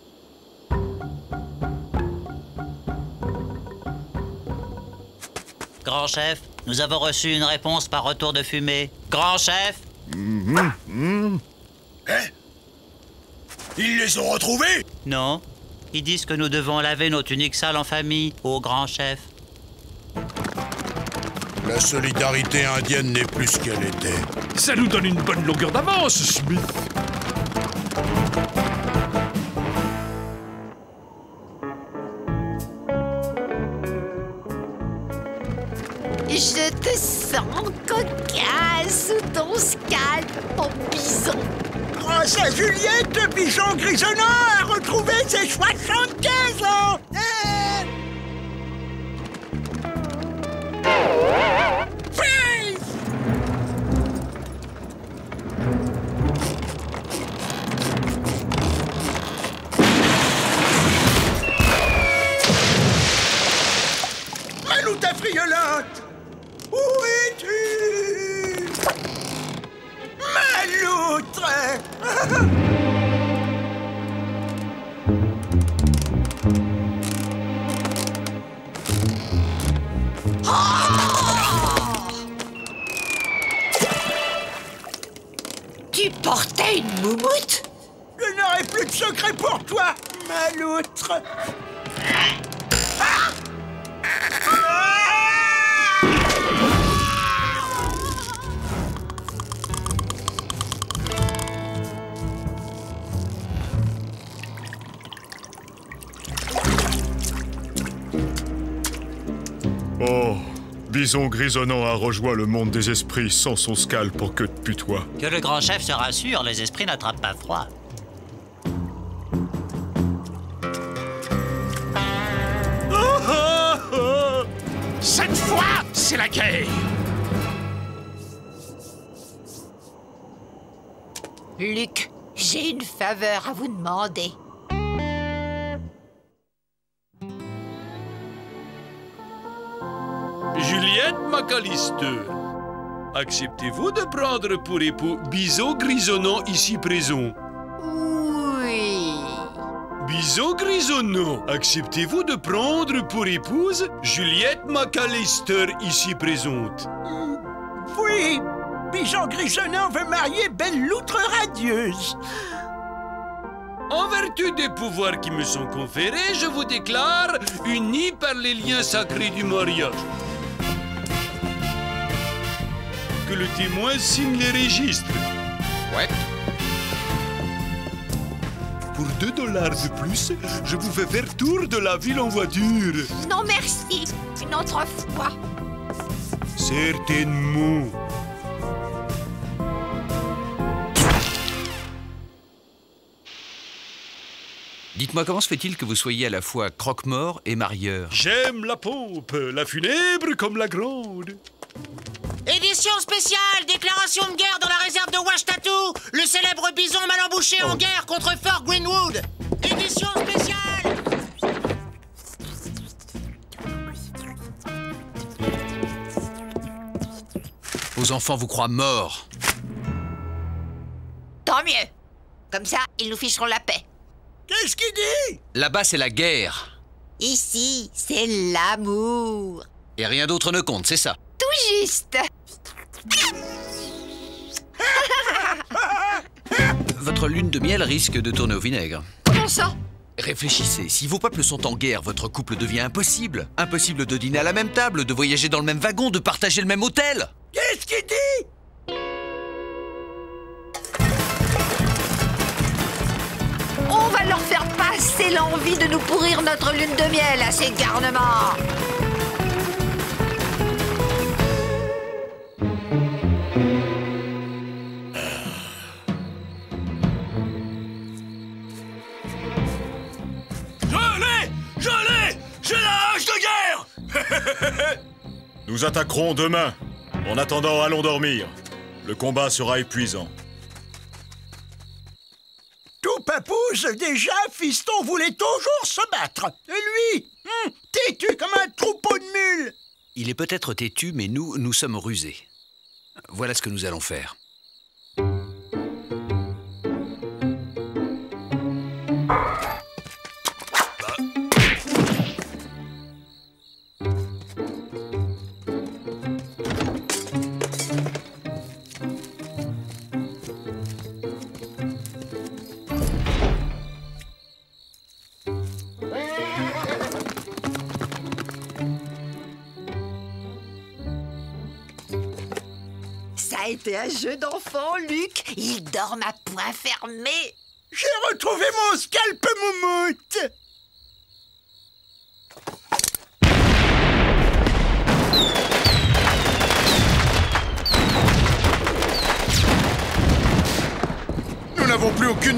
Grand chef, nous avons reçu une réponse par retour de fumée. Grand chef? Mmh, mmh. Hein? Ils les ont retrouvés? Non. Ils disent que nous devons laver nos tuniques sales en famille, au grand chef. La solidarité indienne n'est plus ce qu'elle était. Ça nous donne une bonne longueur d'avance, Smith. Je te sens cocasse sous ton scalp, mon bison. Grâce à Juliette, Bison Grisonnant a retrouvé ses soixante-quinze ans. Ah Freeze! Malou ta friolante! Où es-tu? Maloutre! Tu portais une moumoute? Je n'aurai plus de secret pour toi, Maloutre! Ah! Oh, Bison Grisonnant a rejoint le monde des esprits sans son scalp pour queue de putois. Que le grand chef se rassure, les esprits n'attrapent pas froid. Oh, oh, oh. Cette fois, c'est la guerre. Luc, j'ai une faveur à vous demander. Juliette McAllister, acceptez-vous de prendre pour époux Bison Grisonnant ici présent? Oui. Bison Grisonnant, acceptez-vous de prendre pour épouse Juliette McAllister ici présente? Oui, Bison Grisonnant veut marier Belle Loutre Radieuse. En vertu des pouvoirs qui me sont conférés, je vous déclare unis par les liens sacrés du mariage. Que le témoin signe les registres. Ouais. Pour deux dollars de plus, je vous fais faire tour de la ville en voiture. Non merci, une autre fois. Certainement. Dites-moi, comment se fait-il que vous soyez à la fois croque-mort et marieur? J'aime la pompe, la funèbre comme la grande. Édition spéciale, déclaration de guerre dans la réserve de Washtatu. Le célèbre bison mal embouché en guerre contre Fort Greenwood. Édition spéciale. Vos enfants vous croient morts. Tant mieux. Comme ça, ils nous ficheront la paix. Qu'est-ce qu'il dit? Là-bas, c'est la guerre. Ici, c'est l'amour. Et rien d'autre ne compte, c'est ça? Tout juste. Votre lune de miel risque de tourner au vinaigre. Comment ça? Réfléchissez, si vos peuples sont en guerre, votre couple devient impossible. Impossible de dîner à la même table, de voyager dans le même wagon, de partager le même hôtel. Qu'est-ce qu'il dit? On va leur faire passer l'envie de nous pourrir notre lune de miel à ces garnements. Nous attaquerons demain. En attendant, allons dormir. Le combat sera épuisant. Tout papouze, déjà, fiston voulait toujours se battre. Et lui, hum, têtu comme un troupeau de mules. Il est peut-être têtu, mais nous, nous sommes rusés. Voilà ce que nous allons faire. C'était un jeu d'enfant, Luc. Ils dorment à poing fermé. J'ai retrouvé mon scalp moumoute.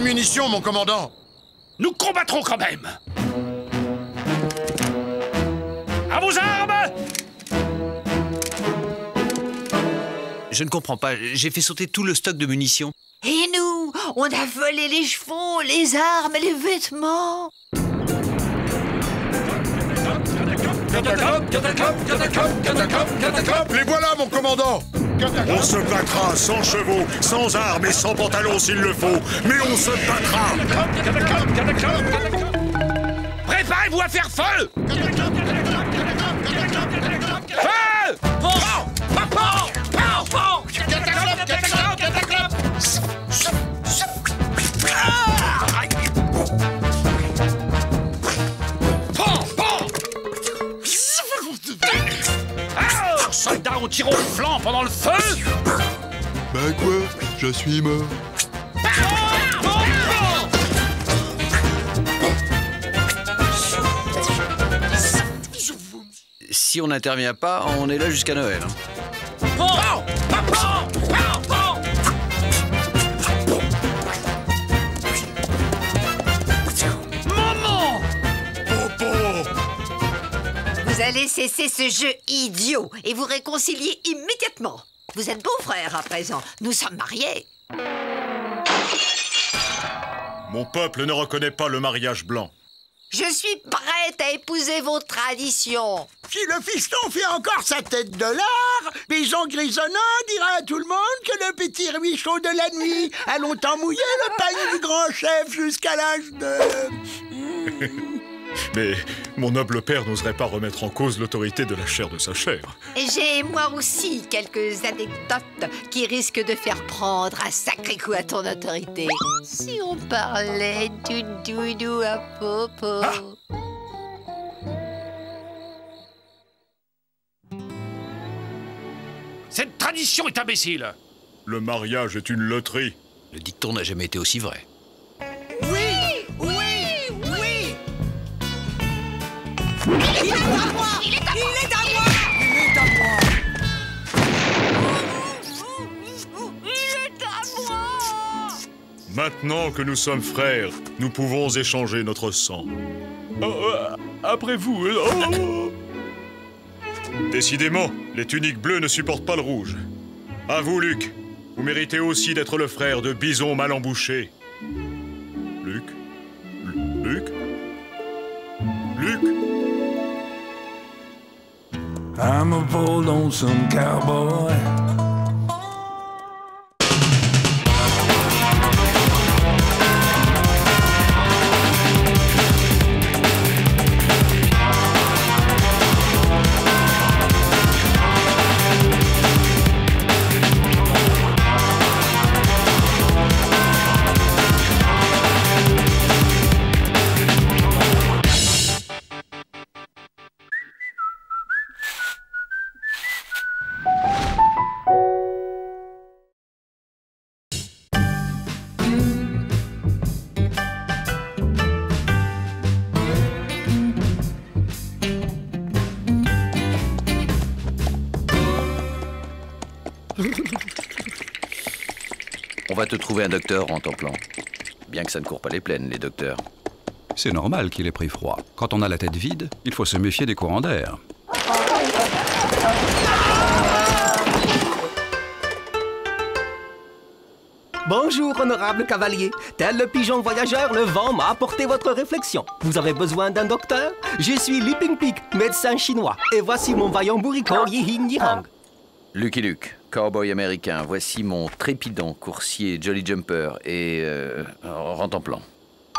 de munitions, mon commandant. Nous combattrons quand même. À vos armes! Je ne comprends pas. J'ai fait sauter tout le stock de munitions. Et nous, on a volé les chevaux, les armes, les vêtements. Les voilà, mon commandant. On se battra sans chevaux, sans armes et sans pantalons s'il le faut, mais on se battra. Préparez-vous à faire feu! Feu! Soldats ont tiré au flanc pendant le feu! Bah quoi? Je suis mort. Si on n'intervient pas, on est là jusqu'à Noël. Hein. Maman! Vous allez cesser ce jeu idiot et vous réconcilier immédiatement. Vous êtes beaux-frères à présent. Nous sommes mariés. Mon peuple ne reconnaît pas le mariage blanc. Je suis prête à épouser vos traditions. Si le fiston fait encore sa tête de l'art, Bison grisonnant dira à tout le monde que le petit ruisseau de la nuit a longtemps mouillé le panier du grand chef jusqu'à l'âge de... Mais mon noble père n'oserait pas remettre en cause l'autorité de la chair de sa chair. Et j'ai moi aussi quelques anecdotes qui risquent de faire prendre un sacré coup à ton autorité. Si on parlait du doudou à Popo... Ah! Cette tradition est imbécile. Le mariage est une loterie. Le dicton n'a jamais été aussi vrai. Oui, oui, oui. Il est à moi! Il est à moi! Il est à moi! Il est à moi! Il est à moi! Maintenant que nous sommes frères, nous pouvons échanger notre sang. Oh, euh, après vous. Oh. Décidément, les tuniques bleues ne supportent pas le rouge. À vous, Luc. Vous méritez aussi d'être le frère de Bison mal embouché. Luc Luc Luc I'm a poor lonesome cowboy. On va te trouver un docteur en temps plan. Bien que ça ne court pas les plaines, les docteurs. C'est normal qu'il ait pris froid. Quand on a la tête vide, il faut se méfier des courants d'air. Bonjour, honorable cavalier. Tel le pigeon voyageur, le vent m'a apporté votre réflexion. Vous avez besoin d'un docteur? Je suis Li Ping-Ping, médecin chinois. Et voici mon vaillant bourricot Yi-Hing Yi-Hang. Lucky Luke, cowboy américain. Voici mon trépidant coursier Jolly Jumper et... Euh, rentre en plan.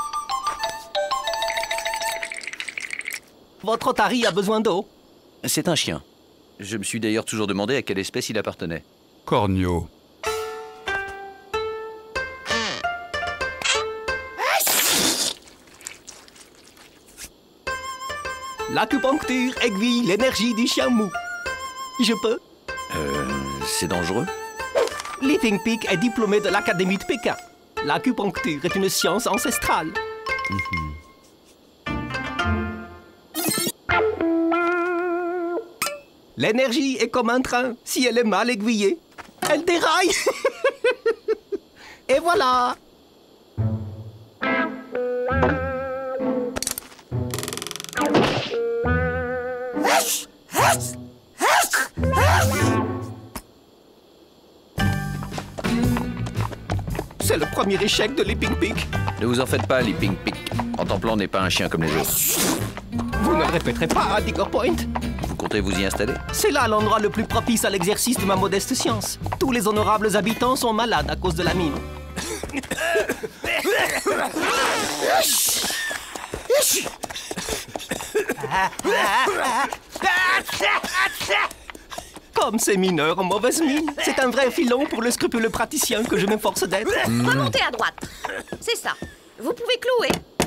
Votre otari a besoin d'eau? C'est un chien. Je me suis d'ailleurs toujours demandé à quelle espèce il appartenait. Cornio. L'acupuncture aiguille l'énergie du chien mou. Je peux? Euh... C'est dangereux? Li Ping-Ping est diplômé de l'Académie de Pékin. L'acupuncture est une science ancestrale. Mm-hmm. L'énergie est comme un train. Si elle est mal aiguillée, elle déraille. Et voilà. C'est le premier échec de Leaping Pig. Ne vous en faites pas, Leaping Pig. Contemplant n'est pas un chien comme les autres. Vous ne le répéterez pas à Digger Point. Vous comptez vous y installer? C'est là l'endroit le plus propice à l'exercice de ma modeste science. Tous les honorables habitants sont malades à cause de la mine. Comme ces mineurs en mauvaise mine, c'est un vrai filon pour le scrupuleux praticien que je m'efforce d'être. Remontez à droite. C'est ça. Vous pouvez clouer.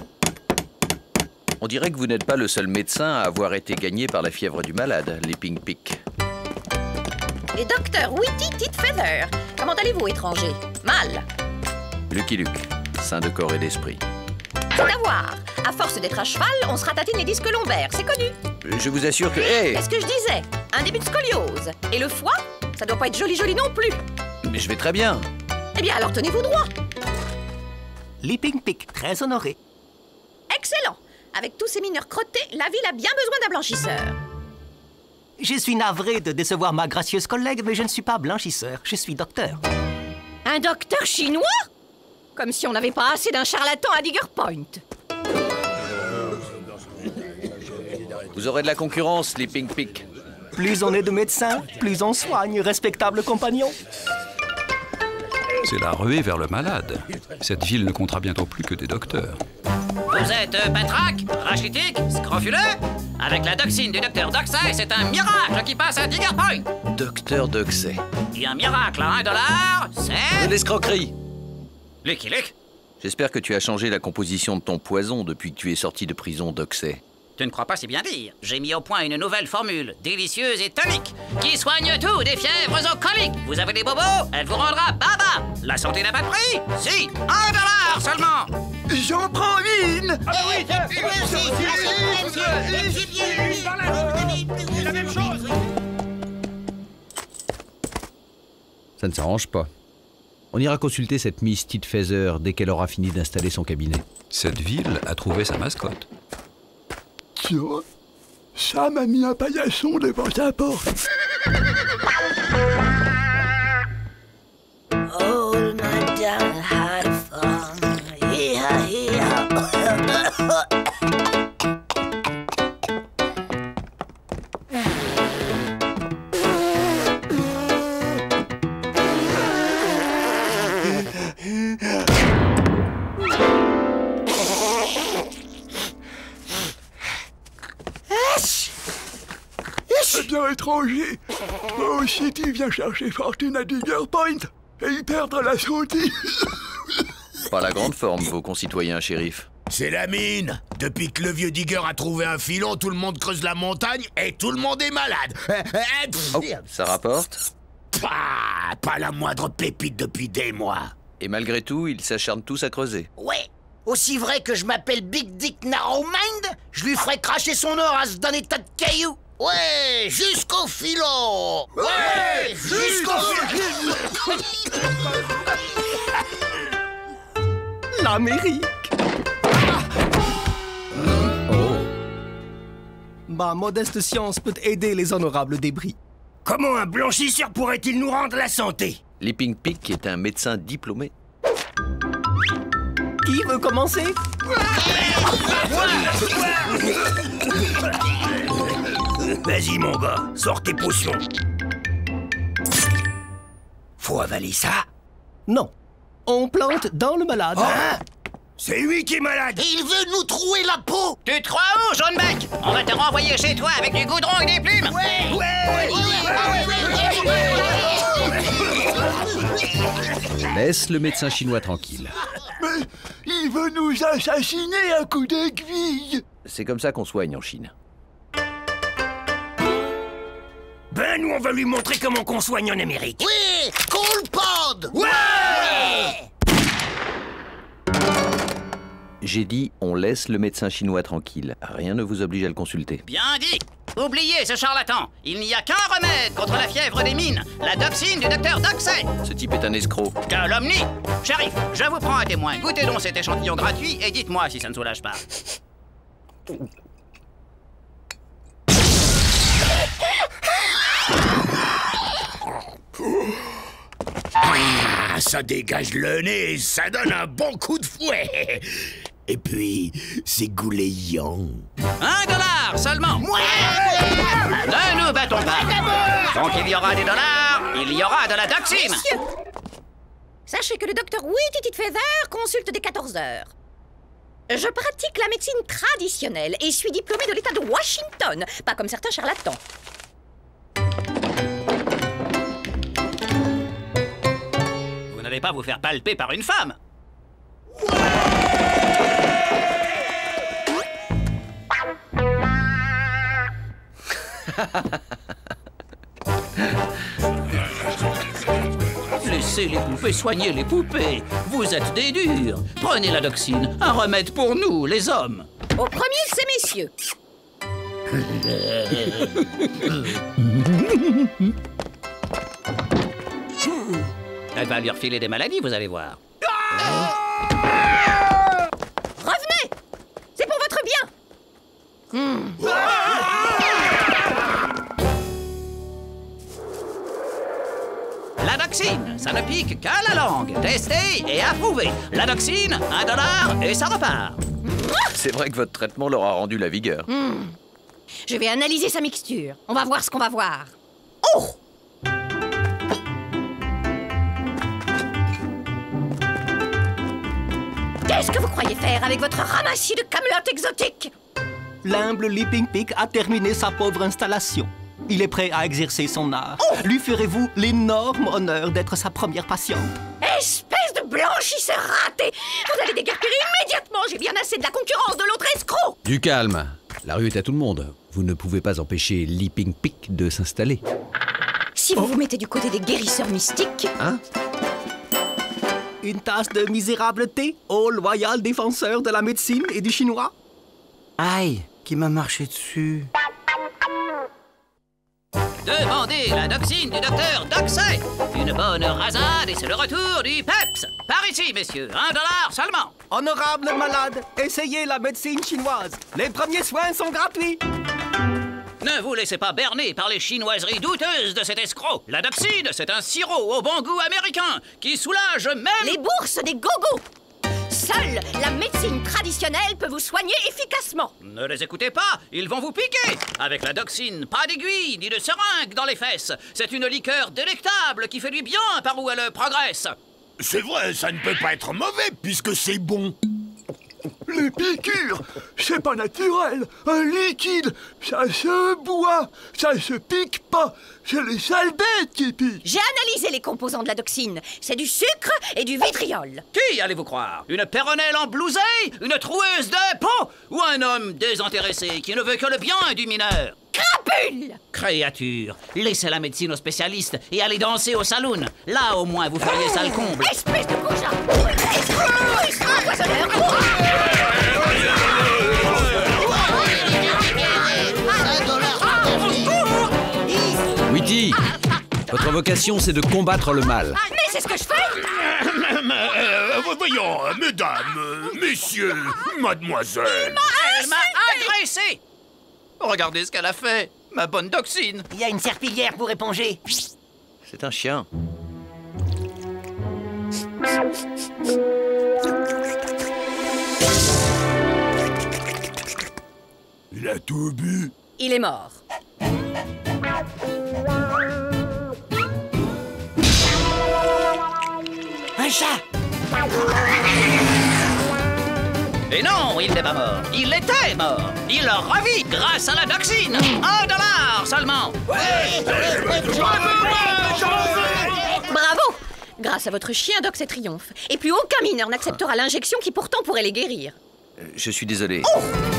On dirait que vous n'êtes pas le seul médecin à avoir été gagné par la fièvre du malade, Leaping Pig. Et docteur Witty Titfeather. Comment allez-vous, étranger? Mal. Lucky Luke, sain de corps et d'esprit. C'est à voir. À force d'être à cheval, on se ratatine les disques lombaires, c'est connu. Je vous assure que... Hey! Qu'est-ce que je disais? Un début de scoliose. Et le foie? Ça doit pas être joli joli non plus. Mais je vais très bien. Eh bien, alors tenez-vous droit. Leaping Pig, très honoré. Excellent. Avec tous ces mineurs crottés, la ville a bien besoin d'un blanchisseur. Je suis navré de décevoir ma gracieuse collègue, mais je ne suis pas blanchisseur, je suis docteur. Un docteur chinois? Comme si on n'avait pas assez d'un charlatan à Digger Point. Vous aurez de la concurrence, Leaping Pig. Plus on est de médecins, plus on soigne, respectable compagnon. C'est la ruée vers le malade. Cette ville ne comptera bientôt plus que des docteurs. Vous êtes euh, Patraque, rachitique, scrofuleux? Avec la doxine du docteur Doxey, c'est un miracle qui passe à Digger Point. Docteur Doxey. Et un miracle à un dollar, c'est... De l'escroquerie. Lucky Luke. J'espère que tu as changé la composition de ton poison depuis que tu es sorti de prison, Doxey. Tu ne crois pas si bien dire. J'ai mis au point une nouvelle formule, délicieuse et tonique, qui soigne tout, des fièvres aux coliques. Vous avez des bobos, elle vous rendra baba. La santé n'a pas de prix? Si, un dollar seulement. J'en prends une. Ah bah oui, tiens, c'est la même chose. Ça ne s'arrange pas. On ira consulter cette Miss Titfeather dès qu'elle aura fini d'installer son cabinet. Cette ville a trouvé sa mascotte. Tiens, Sam a mis un paillasson devant sa porte. Old Madame had fun. Hee-ha, hee-ha. Eh bien, étranger, toi aussi tu viens chercher fortune à Digger Point et y perdre la santé. Pas la grande forme, vos concitoyens, shérif. C'est la mine. Depuis que le vieux Digger a trouvé un filon, tout le monde creuse la montagne et tout le monde est malade. Oh, ça rapporte? Pas, pas la moindre pépite depuis des mois. Et malgré tout, ils s'acharnent tous à creuser. Ouais. Aussi vrai que je m'appelle Big Dick Narrow Mind, je lui ferai cracher son or à ce d'un état de cailloux. Ouais, jusqu'au filon. Ouais, jusqu'au filon. L'Amérique. Oh. Ma modeste science peut aider les honorables débris. Comment un blanchisseur pourrait-il nous rendre la santé? Leaping Pig est un médecin diplômé. Qui veut commencer? Vas-y, mon gars, sors tes potions. Faut avaler ça? Non. On plante dans le malade. Hein? C'est lui qui est malade. Et il veut nous trouer la peau. Tu te crois où, jaune bec? On va te renvoyer chez toi avec du goudron et des plumes. Ouais. Ouais. Laisse le médecin chinois tranquille. Mais il veut nous assassiner à coups d'aiguille. C'est comme ça qu'on soigne en Chine. Ben, nous, on va lui montrer comment qu'on soigne en Amérique. Oui, qu'on le pende. Ouais, ouais. J'ai dit, on laisse le médecin chinois tranquille. Rien ne vous oblige à le consulter. Bien dit. Oubliez ce charlatan. Il n'y a qu'un remède contre la fièvre des mines. La doxine du docteur Doxey. Ce type est un escroc. Calomnie. Shérif, je vous prends un témoin. Goûtez donc cet échantillon gratuit et dites-moi si ça ne soulage pas. ça dégage le nez et ça donne un bon coup de fouet. Et puis, c'est goulayant. Un dollar seulement. Ne nous battons pas. Donc il y aura des dollars, il y aura de la doxine. Messieurs, sachez que le docteur Witty Feather consulte dès quatorze heures. Je pratique la médecine traditionnelle et suis diplômé de l'État de Washington, pas comme certains charlatans. Vous n'allez pas vous faire palper par une femme. Laissez les poupées soigner les poupées. Vous êtes des durs. Prenez la doxine, un remède pour nous, les hommes. Au premier de ces messieurs. Elle va lui refiler des maladies, vous allez voir. Revenez! C'est pour votre bien. Hmm. La doxine, ça ne pique qu'à la langue. Testé et approuvé. La doxine, un dollar et ça repart. C'est vrai que votre traitement leur a rendu la vigueur. Hmm. Je vais analyser sa mixture. On va voir ce qu'on va voir. Oh! Qu'est-ce que vous croyez faire avec votre ramassis de camelotes exotiques? L'humble Leaping Pig a terminé sa pauvre installation. Il est prêt à exercer son art. Oh! Lui ferez-vous l'énorme honneur d'être sa première patiente? Espèce de blanchisseur raté! Vous allez déguerpir immédiatement! J'ai bien assez de la concurrence de l'autre escroc! Du calme. La rue est à tout le monde. Vous ne pouvez pas empêcher Leaping Pig de s'installer. Si vous oh. vous mettez du côté des guérisseurs mystiques... Hein? Une tasse de misérable thé au loyal défenseur de la médecine et du chinois? Aïe, qui m'a marché dessus. Demandez la doxine du docteur Doxey. Une bonne rasade et c'est le retour du peps. Par ici, messieurs, un dollar seulement. Honorable malade, essayez la médecine chinoise. Les premiers soins sont gratuits. Ne vous laissez pas berner par les chinoiseries douteuses de cet escroc. La doxine, c'est un sirop au bon goût américain qui soulage même... les bourses des gogos. Seule la médecine traditionnelle peut vous soigner efficacement. Ne les écoutez pas, ils vont vous piquer. Avec la doxine, pas d'aiguille ni de seringue dans les fesses. C'est une liqueur délectable qui fait du bien par où elle progresse. C'est vrai, ça ne peut pas être mauvais puisque c'est bon. Les piqûres, c'est pas naturel. Un liquide, ça se boit, ça se pique pas. C'est les sales bêtes qui piquent. J'ai analysé les composants de la doxine. C'est du sucre et du vitriol. Qui allez-vous croire? Une péronnelle en blousée? Une troueuse de peau? Ou un homme désintéressé qui ne veut que le bien du mineur? Crapule! Créature, laissez la médecine aux spécialistes et allez danser au saloon. Là, au moins, vous feriez ça le comble. Espèce de goujat! Escroc! Empoisonneur! Witty, votre vocation, c'est de combattre le mal. Mais c'est ce que je fais! euh, Voyons, mesdames, messieurs, mademoiselle... Elle m'a agressé! Regardez ce qu'elle a fait, ma bonne doxine. Il y a une serpillière pour éponger. C'est un chien. Il a tout bu. Il est mort. Un chat. Et non, il n'est pas mort. Il était mort. Il revit grâce à la doxine. Un dollar seulement. Bravo! Grâce à votre chien, Doxey triomphe. Et plus aucun mineur n'acceptera l'injection qui pourtant pourrait les guérir. Euh, je suis désolé. Oh!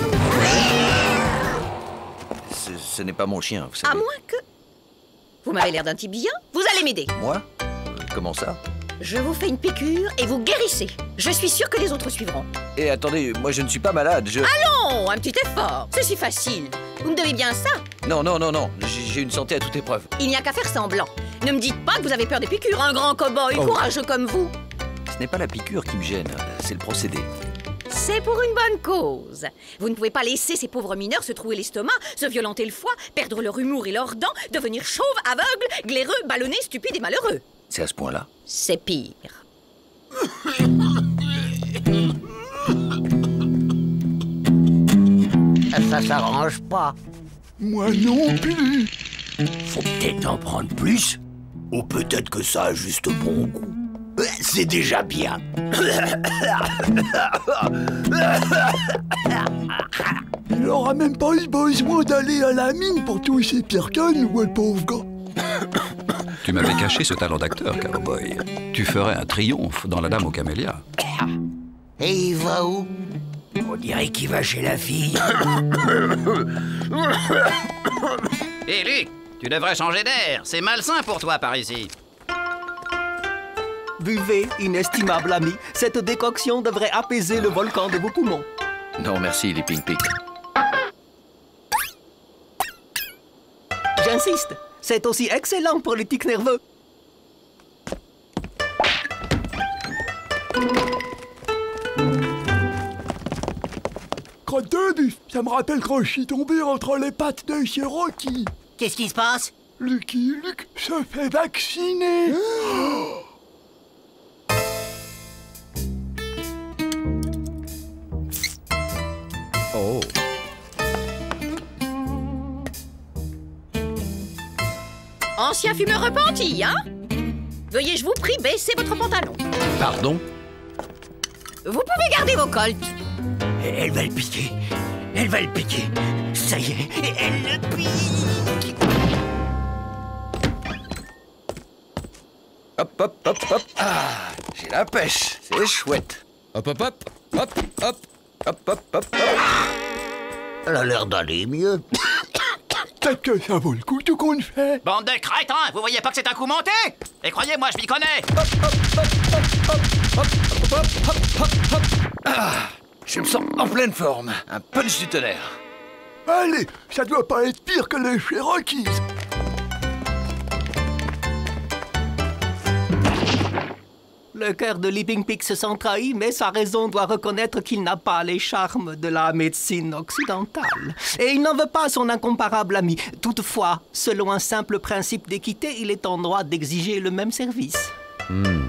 Ce, ce n'est pas mon chien, vous savez. À moins que... Vous m'avez l'air d'un type bien. Vous allez m'aider. Moi? euh, Comment ça? Je vous fais une piqûre et vous guérissez. Je suis sûre que les autres suivront. Et attendez, moi je ne suis pas malade, je... Allons, un petit effort. C'est si facile. Vous me devez bien ça. Non, non, non, non. J'ai j'ai une santé à toute épreuve. Il n'y a qu'à faire semblant. Ne me dites pas que vous avez peur des piqûres, un grand cow-boy Oh. courageux comme vous. Ce n'est pas la piqûre qui me gêne, c'est le procédé. C'est pour une bonne cause. Vous ne pouvez pas laisser ces pauvres mineurs se trouer l'estomac, se violenter le foie, perdre leur humour et leurs dents, devenir chauves, aveugles, glaireux, ballonnés, stupides et malheureux. C'est à ce point-là? C'est pire. Ça s'arrange pas. Moi non plus. Faut peut-être en prendre plus. Ou peut-être que ça a juste bon goût. C'est déjà bien. Il aura même pas eu besoin d'aller à la mine pour toucher Pierre Canne, ouais, pauvre gars. Tu m'avais caché ce talent d'acteur, cowboy. Tu ferais un triomphe dans La Dame aux Camélias. Et il va où? On dirait qu'il va chez la fille. Hé, Luc, tu devrais changer d'air. C'est malsain pour toi par ici. Buvez, inestimable ami. Cette décoction devrait apaiser le volcan de vos poumons. Non, merci, les Pink Pick. J'insiste, c'est aussi excellent pour les tics nerveux. Crotte de bif, ça me rappelle quand je suis tombé entre les pattes de Cherokee. Qu'est-ce qui se passe? Lucky Luke se fait vacciner. Oh. Ancien fumeur repenti, hein? Veuillez, je vous prie, baisser votre pantalon. Pardon? Vous pouvez garder vos colts. Elle va le piquer. Elle va le piquer. Ça y est, elle le pique. Hop, hop, hop, hop. Ah, j'ai la pêche. C'est chouette. Hop, hop, hop. Hop, hop. Hop, hop, hop, hop. Elle a l'air d'aller mieux. Peut-être que ça vaut le coup tout qu'on fait. Bande de crétins, vous voyez pas que c'est un coup monté? Et croyez-moi, je m'y connais. Ah, je me sens en pleine forme. Un punch du tonnerre. Allez, ça doit pas être pire que les Cherokees. Le cœur de Leaping Pig se sent trahi, mais sa raison doit reconnaître qu'il n'a pas les charmes de la médecine occidentale. Et il n'en veut pas à son incomparable ami. Toutefois, selon un simple principe d'équité, il est en droit d'exiger le même service. Hmm.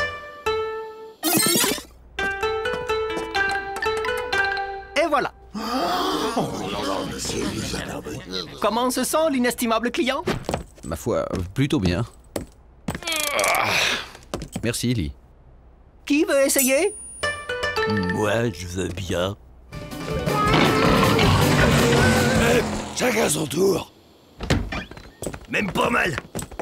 Et voilà. Comment se sent l'inestimable client? Ma foi, plutôt bien. Merci, Lee. Qui veut essayer? Moi, je veux bien. Hey, chacun son tour. Même pas mal.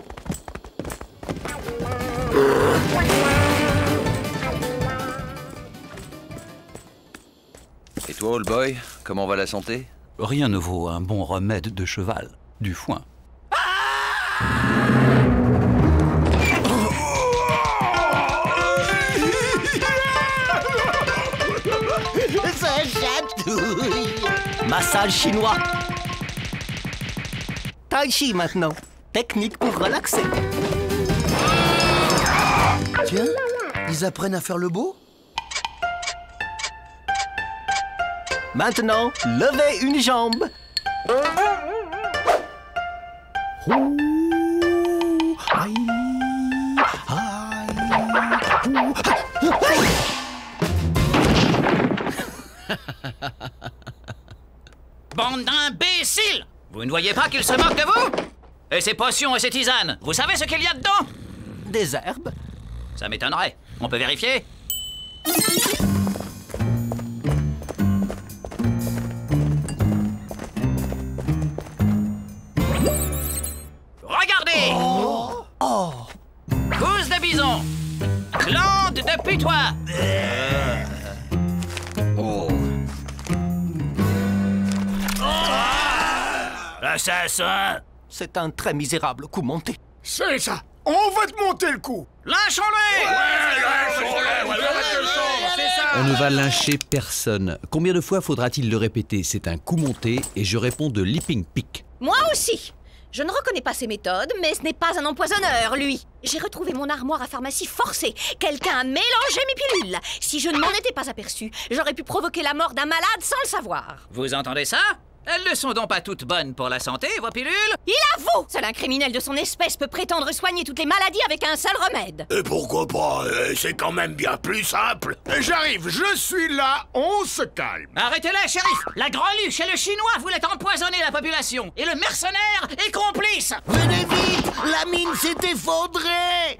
Et toi, old boy, comment va la santé? Rien ne vaut un bon remède de cheval. Du foin. Ça chatouille. Massage chinois. Tai chi maintenant. Technique pour relaxer. Tiens, ils apprennent à faire le beau. Maintenant, levez une jambe. Bande d'imbéciles! Vous ne voyez pas qu'il se moque de vous? Et ces potions et ces tisanes, vous savez ce qu'il y a dedans? Des herbes. Ça m'étonnerait. On peut vérifier? Regardez! Oh, oh. Cousse de bison! Glande de putois! Oh. Assassin! C'est un très misérable coup monté. C'est ça! On va te monter le coup! Lynchons-le! On ne va lyncher personne. Combien de fois faudra-t-il le répéter? C'est un coup monté et je réponds de Leaping Pick. Moi aussi. Je ne reconnais pas ses méthodes, mais ce n'est pas un empoisonneur, lui. J'ai retrouvé mon armoire à pharmacie forcée. Quelqu'un a mélangé mes pilules. Si je ne m'en étais pas aperçu, j'aurais pu provoquer la mort d'un malade sans le savoir. Vous entendez ça? Elles ne sont donc pas toutes bonnes pour la santé, vos pilules? Il avoue! Seul un criminel de son espèce peut prétendre soigner toutes les maladies avec un seul remède. Et pourquoi pas? C'est quand même bien plus simple. J'arrive, je suis là, on se calme. Arrêtez-les, shérif! La greluche et le chinois voulaient empoisonner la population, et le mercenaire est complice! Venez vite, la mine s'est effondrée.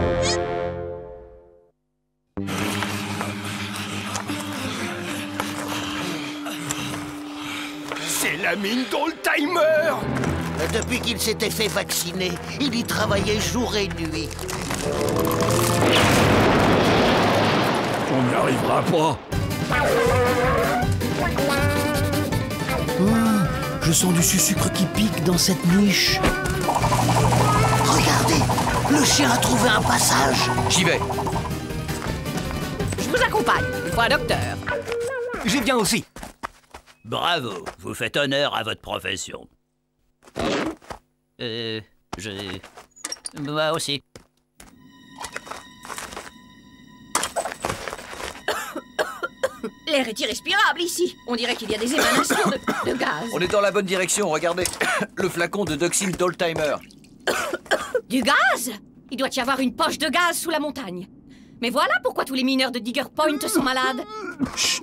C'est la mine d'Oldtimer! Depuis qu'il s'était fait vacciner, il y travaillait jour et nuit. On n'y arrivera pas. Oh, je sens du sucre qui pique dans cette niche. Regardez, le chien a trouvé un passage. J'y vais. Je vous accompagne, il faut un docteur. J'y viens aussi. Bravo, vous faites honneur à votre profession. Euh, je... Moi aussi. L'air est irrespirable ici. On dirait qu'il y a des émanations de, de gaz. On est dans la bonne direction, regardez. Le flacon de Doxine d'Oldtimer. Du gaz? Il doit y avoir une poche de gaz sous la montagne. Mais voilà pourquoi tous les mineurs de Digger Point sont malades. Chut.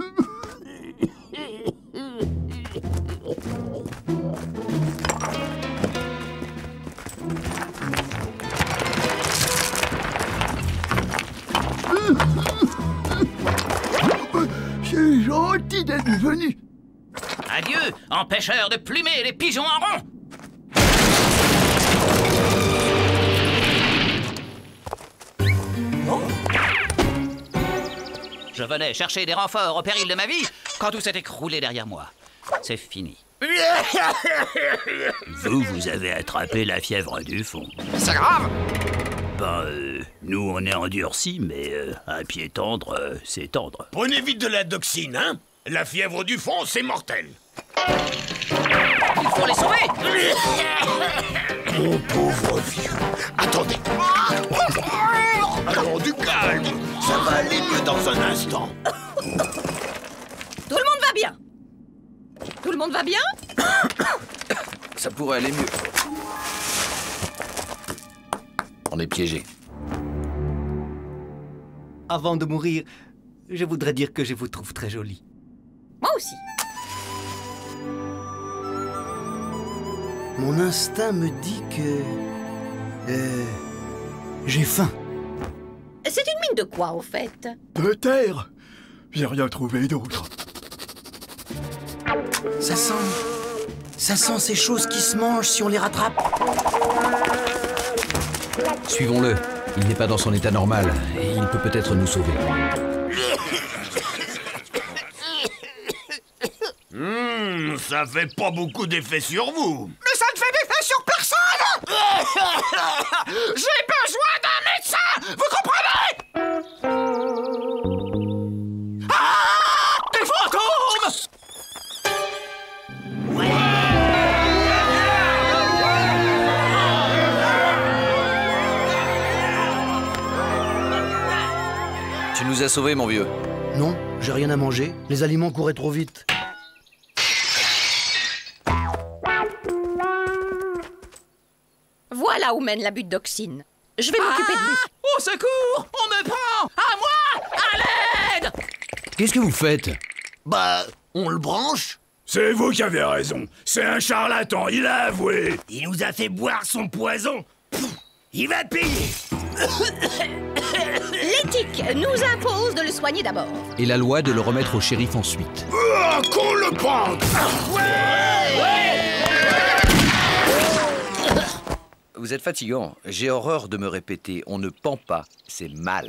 C'est gentil d'être venu. Adieu, empêcheur de plumer les pigeons en rond. Je venais chercher des renforts au péril de ma vie quand tout s'est écroulé derrière moi. C'est fini. Vous, vous avez attrapé la fièvre du fond. C'est grave? Ben, euh, nous, on est endurcis, mais euh, un pied tendre, euh, c'est tendre. Prenez vite de la doxine, hein? La fièvre du fond, c'est mortel. Il faut les sauver! Mon pauvre vieux. Attendez. Allons, du calme. Ça va aller mieux dans un instant. Tout le monde va bien? Tout le monde va bien? Ça pourrait aller mieux. On est piégé. Avant de mourir, je voudrais dire que je vous trouve très jolie. Moi aussi. Mon instinct me dit que... Euh... J'ai faim. C'est une mine de quoi, au fait? De terre. J'ai rien trouvé d'autre. Ça sent... Ça sent ces choses qui se mangent si on les rattrape. Suivons-le. Il n'est pas dans son état normal et il peut peut-être nous sauver. Mmh, ça fait pas beaucoup d'effet sur vous. Mais ça ne fait d'effet sur personne. J'ai besoin d'un médecin. Vous comprenez? Ah! Des fantômes! Tu nous as sauvés, mon vieux. Non, j'ai rien à manger. Les aliments couraient trop vite. Voilà où mène la butte d'Oxine. Je vais m'occuper de lui. Au secours! On me prend! À moi! À l'aide! Qu'est-ce que vous faites? Bah, on le branche. C'est vous qui avez raison. C'est un charlatan, il a avoué. Il nous a fait boire son poison. Pff, il va payer. L'éthique nous impose de le soigner d'abord. Et la loi de le remettre au shérif ensuite. Ah, qu'on le pende! Ouais, ouais. Vous êtes fatigant. J'ai horreur de me répéter. On ne pend pas, c'est mal.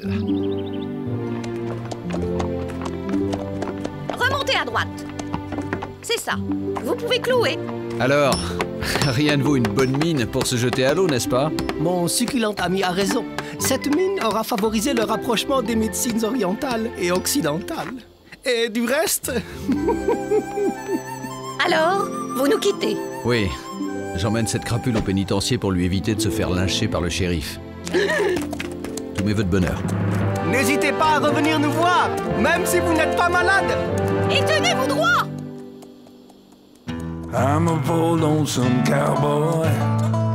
Remontez à droite. C'est ça. Vous pouvez clouer. Alors, rien ne vaut une bonne mine pour se jeter à l'eau, n'est-ce pas? Mon succulent ami a raison. Cette mine aura favorisé le rapprochement des médecines orientales et occidentales. Et du reste... Alors, vous nous quittez? Oui. J'emmène cette crapule au pénitencier pour lui éviter de se faire lyncher par le shérif. Tous mes vœux de bonheur. N'hésitez pas à revenir nous voir, même si vous n'êtes pas malade. Et tenez-vous droit! I'm a poor lonesome cowboy.